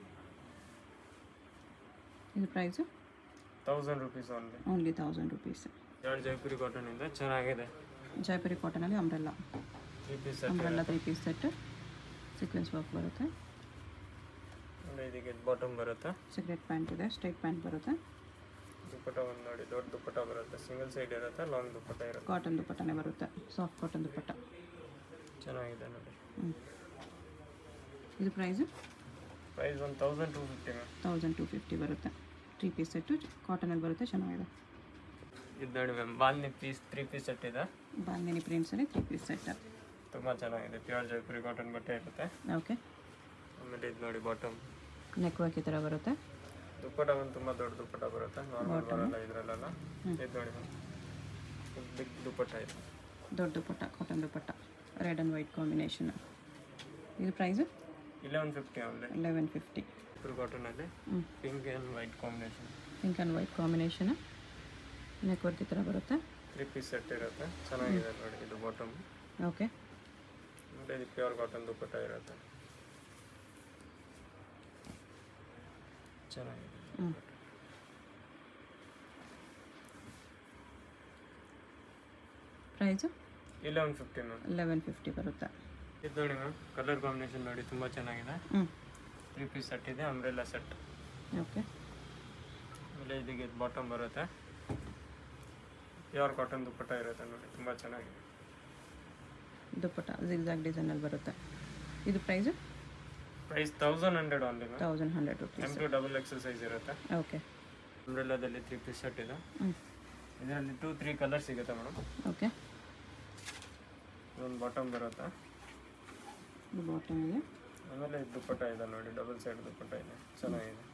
ಇದು price thousand rupees only only thousand rupees. ಎರಡು ಜೈಪುರಿ ಕಾಟನ್ ಇದೆ, ಚೆನ್ನಾಗಿದೆ. ಜೈಪುರಿ ಕಾಟನಲ್ಲಿ umbrella three piece set umbrella three piece set sequence work ಬರುತ್ತೆ. ಆಮೇಲೆ ಇದಕ್ಕೆ ಬಾಟಮ್ ಬರುತ್ತೆ. ಸಿಗರೇಟ್ ಪ್ಯಾಂಟ್ ಇದೆ, ಸ್ಟ್ರೈಟ್ ಪ್ಯಾಂಟ್ ಬರುತ್ತೆ. ದುಪ್ಪಟ್ಟ ಒಂದು ನೋಡಿ, ದೊಡ್ಡ ದುಪ್ಪಟ್ಟ ಬರುತ್ತೆ, ಸಿಂಗಲ್ ಸೈಡ್ ಇರುತ್ತೆ, ಲಾಂಗ್ ದುಪ್ಪಟ್ಟ ಇರುತ್ತೆ. ಕಾಟನ್ ದುಪ್ಪಟ್ಟನೇ ಬರುತ್ತೆ, ಸಾಫ್ಟ್ ಕಾಟನ್ ದುಪ್ಪಟ್ಟ. ಚೆನ್ನಾಗಿದೆ ನೋಡಿ. ಹ್ಞೂ ಇದು ಪ್ರೈಸು ಪ್ರೈಸ್ ಒಂದು thousand two fifty ma'am. Thousand two fifty ಬರುತ್ತೆ. ತ್ರೀ ಪೀಸ್ ಸೆಟ್ಟು ಕಾಟನಲ್ಲಿ ಬರುತ್ತೆ, ಚೆನ್ನಾಗಿದೆ. ಇದು ನೋಡಿ ಮ್ಯಾಮ್, ಬಾಂಧಿ ಪೀಸ್ ತ್ರೀ ಪೀಸ್ ಸೆಟ್ ಇದೆ. ಬಾಂಧಿನಿ ಪ್ರಿಂಟ್ಸಲ್ಲಿ ತ್ರೀ ಪೀಸ್ ಸೆಟ್ ತುಂಬ ಚೆನ್ನಾಗಿದೆ, ಪ್ಯೂರ್ ಜೈಪುರಿ ಕಾಟನ್ ಬಟ್ಟೆ ಇರುತ್ತೆ. ಓಕೆ ಆಮೇಲೆ ಇದು ನೋಡಿ ಬಾಟಮ್, ನೆಕ್ ವರ್ಕ್ ಈ ಥರ ಬರುತ್ತೆ. ದುಪ್ಪಟ್ಟ ಒಂದು ತುಂಬ ದೊಡ್ಡ ದುಪ್ಪಟ್ಟ ಬರುತ್ತೆ, ನಾರ್ಮಲ್ ಬರಲ್ಲ ಇದರಲ್ಲೆಲ್ಲ. ಇದು ನೋಡಿ ಮ್ಯಾಮ್, ಬಿಗ್ ದುಪ್ಪಟ್ಟ ಇದೆ, ದೊಡ್ಡ dupatta, cotton dupatta, red and white combination. ಇದು price eleven fifty only. Eleven fifty pure ಕಾಟನಲ್ಲಿ pink and white combination. Pink and white combination, neck work ಈ ಥರ ಬರುತ್ತೆ. ತ್ರೀ ಪೀಸ್ ಸೆಟ್ ಇರುತ್ತೆ, ಚೆನ್ನಾಗಿದೆ ನೋಡಿ. ಇದು ಬಾಟಮ್. ಓಕೆ ಮತ್ತು ಇದು ಪ್ಯೂರ್ ಕಾಟನ್ ದುಪ್ಪಟ್ಟ ಇರುತ್ತೆ, ಚೆನ್ನಾಗಿದೆ. ಹ್ಞೂ price eleven fifty ma'am. Eleven fifty ಬರುತ್ತೆ. ಇದು ನೋಡಿ ಮ್ಯಾಮ್, ಕಲರ್ ಕಾಂಬಿನೇಷನ್ ನೋಡಿ ತುಂಬ ಚೆನ್ನಾಗಿದೆ. ಹ್ಞೂ ತ್ರೀ ಪೀಸ್ ಸೆಟ್ ಇದೆ, ಅಂಬ್ರೆಲ್ಲಾ ಸೆಟ್. ಓಕೆ ಆಮೇಲೆ ಇದಕ್ಕೆ ಬಾಟಮ್ ಬರುತ್ತೆ, ಪ್ಯೂರ್ ಕಾಟನ್ ದುಪ್ಪಟ್ಟ ಇರುತ್ತೆ ನೋಡಿ, ತುಂಬ ಚೆನ್ನಾಗಿದೆ. ದುಪ್ಪಟ್ಟ ಜಿಗ್ಜಾಗ್ ಡಿಸೈನಲ್ಲಿ ಬರುತ್ತೆ. ಇದು price price thousand hundred only ma'am. Thousand hundred M rupees. To double Excel size ಇರುತ್ತೆ. ಓಕೆ ಅಂಬ್ರೆಲ್ಲಾದಲ್ಲಿ ತ್ರೀ ಪೀಸ್ ಸೆಟ್ ಇದೆ. ಹ್ಞೂ ಇದರಲ್ಲಿ ಟೂ ತ್ರೀ ಕಲರ್ ಸಿಗುತ್ತೆ ಮೇಡಮ್. ಓಕೆ ಇದೊಂದು ಬಾಟಮ್ ಬರುತ್ತೆ, ಇದು ಬಾಟಮ್ ಇದೆ. ಆಮೇಲೆ ಇದು ದುಪ್ಪಟ್ಟ ಇದೆ ನೋಡಿ, ಡಬಲ್ ಸೈಡ್ ದುಪ್ಪಟ್ಟ ಇದೆ, ಚೆನ್ನಾಗಿದೆ.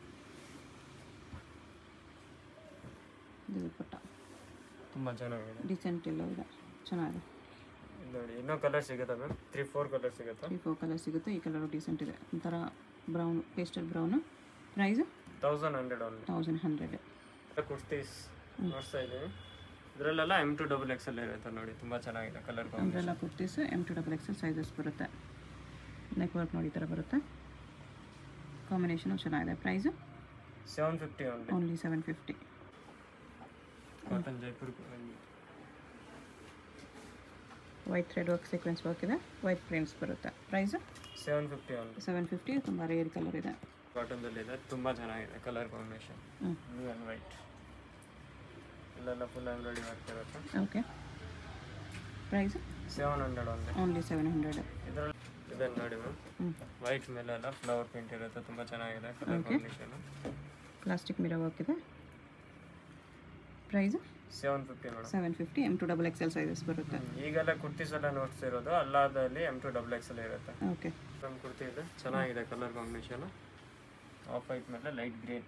ಇದು ದುಪ್ಪಟ್ಟ ತುಂಬ ಚೆನ್ನಾಗಿದೆ, ಡಿಸೆಂಟ್ ಎಲ್ಲ ಇದೆ, ಚೆನ್ನಾಗಿದೆ. ಇದು ನೋಡಿ, ಇನ್ನೂ ಕಲರ್ ಸಿಗುತ್ತೆ ಮ್ಯಾಮ್, ತ್ರೀ ಫೋರ್ ಕಲರ್ ಸಿಗುತ್ತೆ. ತ್ರೀ ಫೋರ್ ಕಲರ್ ಸಿಗುತ್ತೆ. ಈ ಕಲರು ಡಿಸೆಂಟ್ ಇದೆ, ಒಂಥರ brown, pastel brown. Price thousand hundred only. Thousand hundred. Kurtis ನೋಡ್ತಾ ಇದ್ದೀವಿ, ಇದರಲ್ಲೆಲ್ಲ ಎಮ್ ಟು ಡಬಲ್ ಎಕ್ಸೆಲ್ ಇರುತ್ತೆ ನೋಡಿ, ತುಂಬ ಚೆನ್ನಾಗಿದೆ colour umbrella kurtis M to double Excel sizes ಬರುತ್ತೆ. ನೆಕ್ ವರ್ಕ್ ನೋಡಿ ಈ ಥರ ಬರುತ್ತೆ, ಕಾಂಬಿನೇಷನು ಚೆನ್ನಾಗಿದೆ. Price seven fifty only only seven fifty. Cotton Jaipur white thread work sequence work ಇದೆ, ವೈಟ್ ಪ್ರಿಂಟ್ಸ್ ಬರುತ್ತೆ. Price seven fifty only. Seven fifty. ತುಂಬ ರೇರ್ ಕಲರ್ ಇದೆ, ಕಾಟನ್ದಲ್ಲಿ ಇದೆ, ತುಂಬ ಚೆನ್ನಾಗಿದೆ ಕಲರ್ ಕಾಂಬಿನೇಷನ್. ಹ್ಞೂ ಬ್ಲೂ ಆ್ಯಂಡ್ ವೈಟ್ ಇಲ್ಲೆಲ್ಲ ಫುಲ್ ಎಂಬ್ರಾಯ್ಡಿ ವರ್ಕ್ ಇರುತ್ತೆ. Okay price seven hundred only only seven hundred. ಇದರಲ್ಲಿ ಇದನ್ನು ನೋಡಿ ಮ್ಯಾಮ್, ಹ್ಞೂ ವೈಟ್ ಮೇಲೆ ಎಲ್ಲ ಫ್ಲವರ್ ಪ್ರಿಂಟ್ ಇರುತ್ತೆ, ತುಂಬ ಚೆನ್ನಾಗಿದೆ colour combination. Plastic mirror work ಇದೆ. Price seven fifty madam. Seven fifty. M to double Excel sizes ಬರುತ್ತೆ. ಈಗೆಲ್ಲ ಕುರ್ತೀಸ್ ಎಲ್ಲ ನೋಡ್ತಿರೋದು, ಅಲ್ಲಾದಲ್ಲಿ ಎಮ್ ಟು ಡಬಲ್ ಎಕ್ಸೆಲ್ ಇರುತ್ತೆ. ಓಕೆ ನಮ್ಮ ಕುರ್ತಿ ಇದೆ, ಚೆನ್ನಾಗಿದೆ ಕಲರ್ ಕಾಂಬಿನೇಷನು. ಆಫ್ ವೈಟ್ ಮೇಲೆ ಲೈಟ್ ಗ್ರೀನ್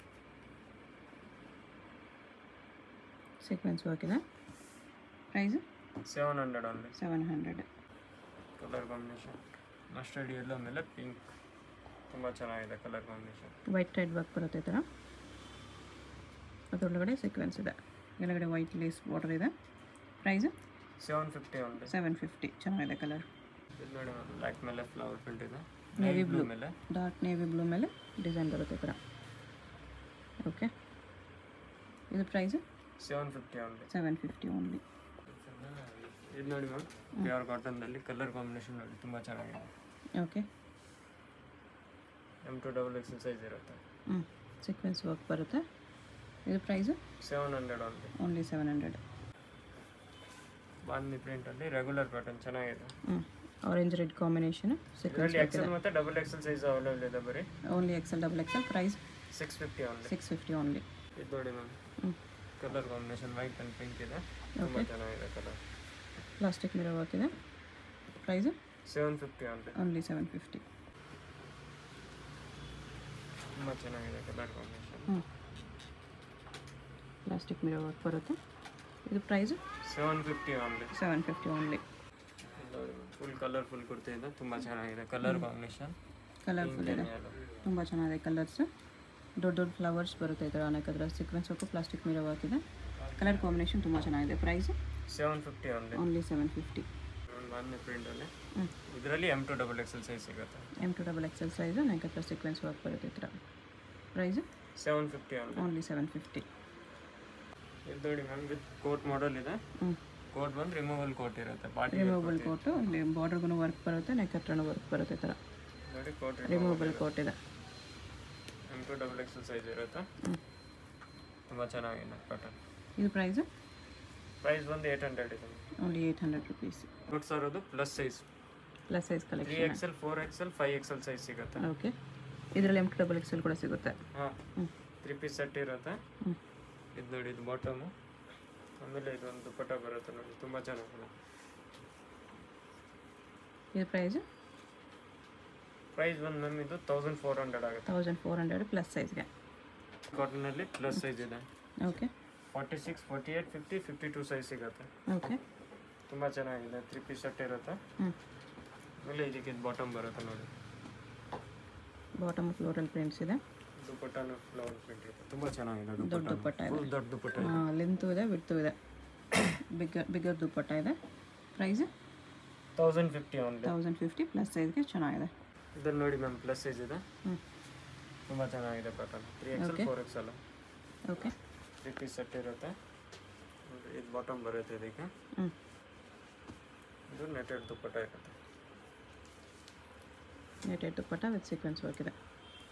ಸೀಕ್ವೆನ್ಸ್ ವರ್ಕ್ ಇದೆ. Price seven hundred only. Seven hundred. Colour combination mustard yellow ಮೇಲೆ ಪಿಂಕ್, ತುಂಬ ಚೆನ್ನಾಗಿದೆ colour combination. White thread work ಬರುತ್ತೆ ಈ ಥರ, ಅದರೊಳಗಡೆ ಸೀಕ್ವೆನ್ಸ್ ಇದೆ, ಕೆಳಗಡೆ ವೈಟ್ ಲೇಸ್ ಬಾರ್ಡರ್ ಇದೆ. Price seven fifty only. Seven fifty. ಚೆನ್ನಾಗಿದೆ ಕಲರ್. ಇದು ನೋಡಿ ಬ್ಲ್ಯಾಕ್ ಮೇಲೆ ಫ್ಲವರ್ ಪ್ರಿಂಟ್ ಇದೆ, ನೇವಿ ಬ್ಲೂ ಮೇಲೆ ಡಾರ್ಕ್ ನೇವಿ ಬ್ಲೂ ಮೇಲೆ ಡಿಸೈನ್ ಬರುತ್ತೆ ಈ ಥರ. ಓಕೆ ಇದು price seven fifty only. Seven fifty only. ಇದು ನೋಡಿ ಮ್ಯಾಮ್, ಪ್ಯೂರ್ ಕಾಟನ್ದಲ್ಲಿ ಕಲರ್ ಕಾಂಬಿನೇಷನ್ ನೋಡಿ, ತುಂಬ ಚೆನ್ನಾಗಿದೆ. Okay M to double Excel size ಇರುತ್ತೆ. ಹ್ಞೂ ಸೀಕ್ವೆನ್ಸ್ ವರ್ಕ್ ಬರುತ್ತೆ. ಇದು price seven hundred only. Only seven hundred. ಬಾಂಧಿ ಪ್ರಿಂಟಲ್ಲಿ ರೆಗ್ಯುಲರ್ ಪ್ಯಾಟರ್ನ್ ಚೆನ್ನಾಗಿದೆ. ಹ್ಞೂ ಆರೆಂಜ್ ರೆಡ್ ಕಾಂಬಿನೇಷನ್ ಸೀಕ್ವೆನ್ಸ್ ಇದರಲ್ಲಿ ಎಕ್ಸೆಲ್ ಮತ್ತು ಡಬಲ್ ಎಕ್ಸೆಲ್ ಸೈಜ್ ಅವೈಲೇಬಲ್ ಇದೆ ಬರೀ. Only XL double XL. Price six fifty only. Six fifty only. ಇದು ನೋಡಿ ಮ್ಯಾಮ್, ಹ್ಞೂ colour combination white and pink ಇದೆ, ತುಂಬ ಚೆನ್ನಾಗಿದೆ ಕಲರ್. ಪ್ಲಾಸ್ಟಿಕ್ ಮಿರರ್ ವರ್ಕ್ ಇದೆ. Price seven fifty only only seven fifty. ತುಂಬ ಚೆನ್ನಾಗಿದೆ ಕಲರ್ ಕಾಂಬಿನೇಷನ್. ಹ್ಞೂ ಪ್ಲಾಸ್ಟಿಕ್ ಮಿರರ್ ವರ್ಕ್ ಬರುತ್ತೆ. ಇದು price seven fifty only seven fifty only. Full colourful kurti ಇದೆ, ತುಂಬ ಚೆನ್ನಾಗಿದೆ ಕಲರ್ ಕಾಂಬಿನೇಷನ್. ಕಲರ್ಫುಲ್ ಇದೆ, ತುಂಬ ಚೆನ್ನಾಗಿದೆ ಕಲರ್ಸು. ದೊಡ್ಡ ದೊಡ್ಡ ಫ್ಲವರ್ಸ್ ಬರುತ್ತೆ ಈ ಥರ ಅನೇಕ ಥರ sequence work, plastic mirror work ಇದೆ. ಕಲರ್ ಕಾಂಬಿನೇಷನ್ ತುಂಬ ಚೆನ್ನಾಗಿದೆ. Price seven fifty only only seven fifty. ಒಂದೇ ಪ್ರಿಂಟಲ್ಲಿ ಇದರಲ್ಲಿ M to double Excel size ಸಿಗುತ್ತೆ. M to double Excel size ಅನೇಕ ಥರ ಸೀಕ್ವೆನ್ಸ್ ವರ್ಕ್ ಬರುತ್ತೆ ಈ ಥರ. Price seven fifty only only seven fifty. ಇದು ನೋಡಿ ಮ್ಯಾಮ್ ವಿತ್ ಕೋಟ್ ಮಾಡಲ್ ಇದೆ. ಹ್ಞೂ ಕೋಟ್ ಬಂದು ರಿಮೂವಲ್ ಕೋಟ್ ಇರುತ್ತೆ, ಪಾರ್ಟಿ ರಿಮೂವಬಲ್ ಕೋಟು. ಇಲ್ಲಿ ಬಾರ್ಡರ್ಗೂ ವರ್ಕ್ ಬರುತ್ತೆ, ನೆಕ್ ಹತ್ರನೂ ವರ್ಕ್ ಬರುತ್ತೆ ಈ ಥರ. ನೋಡಿ ಕೋಟ್ ರಿಮೂವಬಲ್ ಕೋಟ್ ಇದೆ. M to double Excel size ಇರುತ್ತೆ, ತುಂಬ ಚೆನ್ನಾಗಿದೆ ಕಾಟನ್. ಇದು ಪ್ರೈಸು ಪ್ರೈಸ್ ಬಂದು ಏಯ್ಟ್ ಹಂಡ್ರೆಡ್ ಇದೆ. Only eight hundred rupees. ನೋಡ್ತಾ ಇರೋದು plus size, plus size three collection. XL four XL five XL size ಸಿಗುತ್ತೆ. ಓಕೆ, ಇದರಲ್ಲಿ ಎಮ್ ಟು ಡಬಲ್ ಎಕ್ಸೆಲ್ ಕೂಡ ಸಿಗುತ್ತೆ. ಹಾಂ, ಹ್ಞೂ ತ್ರೀ ಪೀಸ್ ಸೆಟ್ ಇರುತ್ತೆ. ಹ್ಞೂ ಇದು ನೋಡಿ, ಇದು ಬಾಟಮು, ಆಮೇಲೆ ಇದೊಂದು ದುಪ್ಪಟ್ಟ ಬರುತ್ತೆ ನೋಡಿ, ತುಂಬ ಚೆನ್ನಾಗಿದೆ. ಇದು ಪ್ರೈಸು ಪ್ರೈಸ್ ಬಂದು ಮ್ಯಾಮ್ ಇದು ತೌಸಂಡ್ ಫೋರ್ ಹಂಡ್ರೆಡ್ ಆಗುತ್ತೆ. ತೌಸಂಡ್ ಫೋರ್ ಹಂಡ್ರೆಡ್ ಪ್ಲಸ್ ಸೈಜ್ಗೆ. ಕಾಟನಲ್ಲಿ ಪ್ಲಸ್ ಸೈಜ್ ಇದೆ. Okay, forty six forty eight fifty fifty two size ಸಿಗುತ್ತೆ. ಓಕೆ, ತುಂಬ ಚೆನ್ನಾಗಿದೆ. ತ್ರೀ ಪೀಸ್ ಸೆಟ್ ಇರುತ್ತೆ. ಹ್ಞೂ ಆಮೇಲೆ ಇದಕ್ಕೆ ಇದು ಬಾಟಮ್ ಬರುತ್ತೆ ನೋಡಿ, ಬಾಟಮ್ ಫ್ಲೋರಲ್ ಪ್ರಿಂಟ್ಸ್ ಇದೆ. ದುಪ್ಪಟ್ಟನು ಫ್ಲವರ್ ಪ್ರಿಂಟ್ ಇರುತ್ತೆ, ತುಂಬ ಚೆನ್ನಾಗಿದೆ. ದೊಡ್ಡ ದುಪ್ಪಟ್ಟ ಇದೆ, ದೊಡ್ಡ ದುಪ್ಪಟ್ಟ, ಲೆಂತು ಇದೆ, ವಿಡ್ತು ಇದೆ, ಬಿಗ್ಗರ್ ಬಿಗ್ಗರ್ ದುಪ್ಪಟ್ಟ ಇದೆ. Price thousand fifty only. Thousand fifty plus ಸೈಜ್ಗೆ ಚೆನ್ನಾಗಿದೆ. ಇದನ್ನು ನೋಡಿ ಮ್ಯಾಮ್, ಪ್ಲಸ್ ಸೈಜ್ ಇದೆ, ಹ್ಞೂ ತುಂಬ ಚೆನ್ನಾಗಿದೆ cotton. Three XL four XL okay, three piece set ಇರುತ್ತೆ. ಇದು ಬಾಟಮ್ ಬರುತ್ತೆ ಇದಕ್ಕೆ. ಹ್ಞೂ ಇದು ನೆಟೆಡ್ ದುಪ್ಪಟ್ಟ ಇರುತ್ತೆ. Netted dupatta with sequence work ಇದೆ.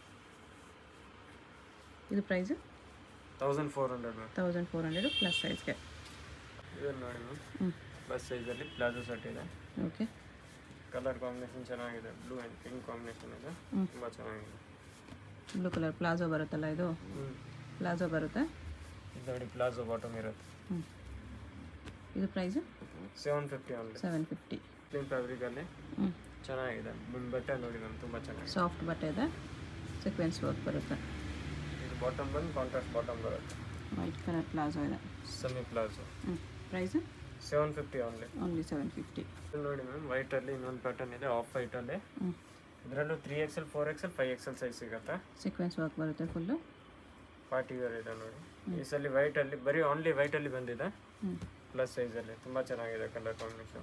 ಇದು price thousand four hundred ma'am. Thousand four hundred plus ಸೈಜ್ಗೆ. ಇದನ್ನು ನೋಡಿ ಮ್ಯಾಮ್, ಹ್ಞೂ ಪ್ಲಸ್ ಸೈಜಲ್ಲಿ ಪ್ಲಾಜೋ ಸೆಟ್ ಇದೆ. ಓಕೆ, ಕಲರ್ ಕಾಂಬಿನೇಷನ್ ಚೆನ್ನಾಗಿದೆ, ಬ್ಲೂ ಆ್ಯಂಡ್ ಪಿಂಕ್ ಕಾಂಬಿನೇಷನ್ ಇದೆ, ತುಂಬ ಚೆನ್ನಾಗಿದೆ. ಬ್ಲೂ ಕಲರ್ ಪ್ಲಾಜೋ ಬರುತ್ತಲ್ಲ, ಇದು ಹ್ಞೂ ಪ್ಲಾಜೋ ಬರುತ್ತೆ. ಇದು ನೋಡಿ ಪ್ಲಾಜೋ ಬಾಟಮ್ ಇರುತ್ತೆ. ಹ್ಞೂ ಇದು price seven fifty only. Seven fifty. Plain ಫ್ಯಾಬ್ರಿಕಲ್ಲಿ ಹ್ಞೂ ಚೆನ್ನಾಗಿದೆ. ಬಟ್ಟೆ ನೋಡಿ ಮ್ಯಾಮ್, ತುಂಬ ಚೆನ್ನಾಗಿದೆ. ಸಾಫ್ಟ್ ಬಟ್ಟೆ ಇದೆ, ಸೀಕ್ವೆನ್ಸ್ ವರ್ಕ್ ಬರುತ್ತೆ. ಇದು ಬಾಟಮ್ ಬಂದು ಕಾಂಟ್ರಾಸ್ಟ್ ಬಾಟಮ್ ಬರುತ್ತೆ. ವೈಟ್ ಕಲರ್ ಪ್ಲಾಜೋ ಇದೆ, ಸೆಮಿ ಪ್ಲಾಜೋ. ಹ್ಞೂ price seven fifty only. Only seven fifty. ನೋಡಿ ಮ್ಯಾಮ್, ವೈಟಲ್ಲಿ ಇನ್ನೊಂದು ಪ್ಯಾಟರ್ನ್ ಇದೆ, ಆಫ್ ವೈಟಲ್ಲಿ. ಹ್ಞೂ ಇದರಲ್ಲೂ three XL four XL five XL size ಸಿಗುತ್ತೆ. ಸೀಕ್ವೆನ್ಸ್ ವರ್ಕ್ ಬರುತ್ತೆ ಫುಲ್ಲು. ಪಾರ್ಟಿ ವೇರ್ ಇದೆ ನೋಡಿ. ಈ ಸಲ ವೈಟಲ್ಲಿ ಬರೀ ಓನ್ಲಿ ವೈಟಲ್ಲಿ ಬಂದಿದೆ, ಹ್ಞೂ ಪ್ಲಸ್ ಸೈಜಲ್ಲಿ. ತುಂಬ ಚೆನ್ನಾಗಿದೆ ಕಲರ್ ಕಾಂಬಿನೇಷನ್.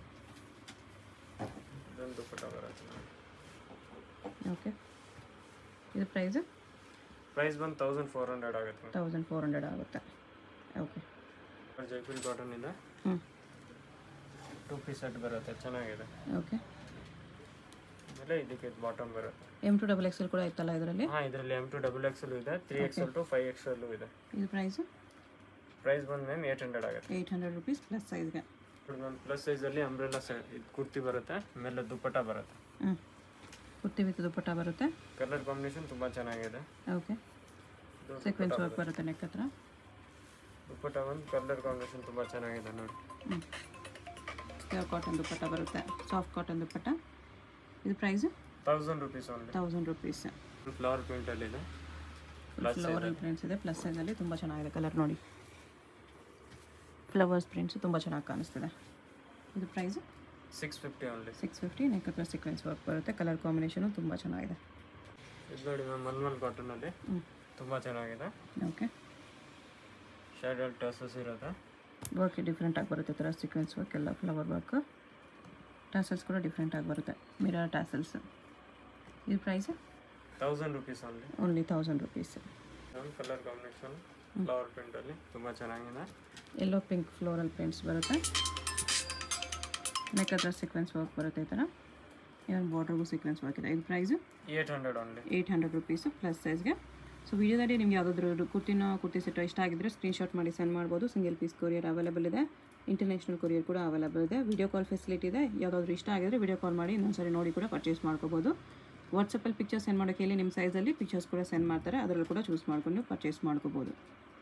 ಇದೊಂದು ದುಪ್ಪಟ್ಟ ಬರುತ್ತೆ ನೋಡಿ. ಓಕೆ, ಇದು ಪ್ರೈಸು ಪ್ರೈಸ್ ಬಂದು ತೌಸಂಡ್ ಫೋರ್ ಹಂಡ್ರೆಡ್ ಆಗುತ್ತೆ. ತೌಸಂಡ್ ಫೋರ್ ಹಂಡ್ರೆಡ್ ಆಗುತ್ತೆ. ಓಕೆ, ಜೈಪುರಿ ಕಾಟನ್ ಇದೆ, ಹ್ಞೂ ಟೂ ಪೀಸ್ ಸೆಟ್ ಬರುತ್ತೆ, ಚೆನ್ನಾಗಿದೆ. ಓಕೆ, ಆಮೇಲೆ ಇದಕ್ಕೆ ಬಾಟಮ್ ಬರುತ್ತೆ. ಎಮ್ ಟು ಡಬಲ್ ಎಕ್ಸೆಲ್ ಕೂಡ ಇತ್ತಲ್ಲ ಇದರಲ್ಲಿ? ಹಾಂ, ಇದರಲ್ಲಿ ಎಮ್ ಟು ಡಬಲ್ ಎಕ್ಸೆಲ್ ಇದೆ, three XL to five XL ಇದೆ. ಇದು ಪ್ರೈಸು ಪ್ರೈಸ್ ಬಂದು ಮ್ಯಾಮ್ ಏಯ್ಟ್ ಹಂಡ್ರೆಡ್ ಆಗುತ್ತೆ. ಏಯ್ಟ್ ಹಂಡ್ರೆಡ್ ರುಪೀಸ್ ಪ್ಲಸ್ ಸೈಜ್ಗೆ. ಮ್ಯಾಮ್ ಪ್ಲಸ್ ಸೈಜಲ್ಲಿ ಅಂಬ್ರೆಲಾ ಸೆಟ್ ಇದು ಕುರ್ತಿ ಬರುತ್ತೆ, ಆಮೇಲೆ ದುಪ್ಪಟ್ಟ ಬರುತ್ತೆ. ಹ್ಞೂ ಕುರ್ತಿ ವಿತ್ ದುಪ್ಪಟ್ಟ ಬರುತ್ತೆ. ಕಲರ್ ಕಾಂಬಿನೇಷನ್ ತುಂಬ ಚೆನ್ನಾಗಿದೆ. ಓಕೆ, ಸೀಕ್ವೆನ್ಸ್ ವರ್ಕ್ ಬರುತ್ತೆ ನೆಕ್ ಹತ್ರ. ದುಪ್ಪಟ್ಟ ಒಂದು ಕಲರ್ ಕಾಂಬಿನೇಷನ್ ತುಂಬ ಚೆನ್ನಾಗಿದೆ ನೋಡಿ. ಹ್ಞೂ ಪ್ಯೂರ್ ಕಾಟನ್ ದುಪ್ಪಟ್ಟ ಬರುತ್ತೆ, ಸಾಫ್ಟ್ ಕಾಟನ್ ದುಪ್ಪಟ್ಟ. ಇದು price thousand rupees only. Thousand rupees. Flower ಪ್ರಿಂಟಲ್ಲಿದೆ, ಫ್ಲವರಲ್ ಪ್ರಿಂಟ್ಸ್ ಇದೆ, ಪ್ಲಸ್ ಸೈಜಲ್ಲಿ ತುಂಬ ಚೆನ್ನಾಗಿದೆ ಕಲರ್ ನೋಡಿ. ಫ್ಲವರ್ಸ್ ಪ್ರಿಂಟ್ಸು ತುಂಬ ಚೆನ್ನಾಗಿ ಕಾಣಿಸ್ತಿದೆ. ಇದು price six fifty only. Six fifty. Neck ಹತ್ರ ಸೀಕ್ವೆನ್ಸ್ ವರ್ಕ್ ಬರುತ್ತೆ, ಕಲರ್ ಕಾಂಬಿನೇಷನು ತುಂಬ ಚೆನ್ನಾಗಿದೆ. ಇದು ನೋಡಿ ಮ್ಯಾಮ್, ಮಲ್ಮಲ್ ಕಾಟನಲ್ಲಿ ಹ್ಞೂ ತುಂಬ ಚೆನ್ನಾಗಿದೆ. ಓಕೆ, ಶೇಡಲ್ ಟಸಸ್ ಇರುತ್ತೆ. ವರ್ಕ್ ಡಿಫ್ರೆಂಟಾಗಿ ಬರುತ್ತೆ ಈ ಥರ ಸೀಕ್ವೆನ್ಸ್ ವರ್ಕ್ ಎಲ್ಲ, ಫ್ಲವರ್ ವರ್ಕ್. ಟಾಸಲ್ಸ್ ಕೂಡ ಡಿಫ್ರೆಂಟಾಗಿ ಬರುತ್ತೆ, ಮಿರರ್ ಟಾಸಲ್ಸ್. ಇದು price thousand rupees only. Only thousand rupees. ಒಂದು ಕಲರ್ ಕಾಂಬಿನೇಷನ್ ಫ್ಲವರ್ ಪ್ರಿಂಟಲ್ಲಿ ತುಂಬ ಚೆನ್ನಾಗಿದೆ. ಎಲ್ಲೋ ಪಿಂಕ್ ಫ್ಲೋರಲ್ ಪ್ರಿಂಟ್ಸ್ ಬರುತ್ತೆ, ನೆಕ್ ಹತ್ರ ಸೀಕ್ವೆನ್ಸ್ ವರ್ಕ್ ಬರುತ್ತೆ ಈ ಥರ. ಇವನ್ ಬಾರ್ಡ್ರಿಗೂ ಸೀಕ್ವೆನ್ಸ್ ವರ್ಕ್ ಇದೆ. ಇದು price eight hundred only. Eight hundred rupees plus ಸೈಜ್ಗೆ. ಸೊ ವಿಡಿಯೋದಲ್ಲಿ ನಿಮ್ಗೆ ಯಾವುದಾದ್ರೂ ಕುರ್ತಿನ ಕುರ್ತಿ ಸೆಟ್ ಇಷ್ಟ ಆಗಿದ್ದರೆ ಸ್ಕ್ರೀನ್ಶಾಟ್ ಮಾಡಿ ಸೆಂಡ್ ಮಾಡ್ಬೋದು. ಸಿಂಗಲ್ ಪೀಸ್ ಕೊರಿಯರ್ ಅವೈಲೇಬಲ್ ಇದೆ, ಇಂಟರ್ನ್ಯಾಷನಲ್ ಕೊರಿಯರ್ ಕೂಡ ಅವೈಲೇಬಲ್ ಇದೆ. ವಿಡಿಯೋ ಕಾಲ್ ಫೆಸಿಲಿಟಿ ಇದೆ. ಯಾವುದಾದ್ರೂ ಇಷ್ಟ ಆಗಿದ್ರೆ ವಿಡಿಯೋ ಕಾಲ್ ಮಾಡಿ ಇನ್ನೊಂದ್ಸರಿ ನೋಡಿ ಕೂಡ ಪರ್ಚೇಸ್ ಮಾಡ್ಕೋಬೋದು. ವಾಟ್ಸಪ್ಪಲ್ಲಿ ಪಿಕ್ಚರ್ಸ್ ಸೆಂಡ್ ಮಾಡೋಕ್ಕೆ ಹೇಳಿ, ನಿಮ್ಮ ಸೈಜಲ್ಲಿ ಪಿಕ್ಚರ್ಸ್ ಕೂಡ ಸೆಂಡ್ ಮಾಡ್ತಾರೆ, ಅದರಲ್ಲಿ ಕೂಡ ಚೂಸ್ ಮಾಡ್ಕೊಂಡು ಪರ್ಚೇಸ್ ಮಾಡ್ಕೋಬೋದು.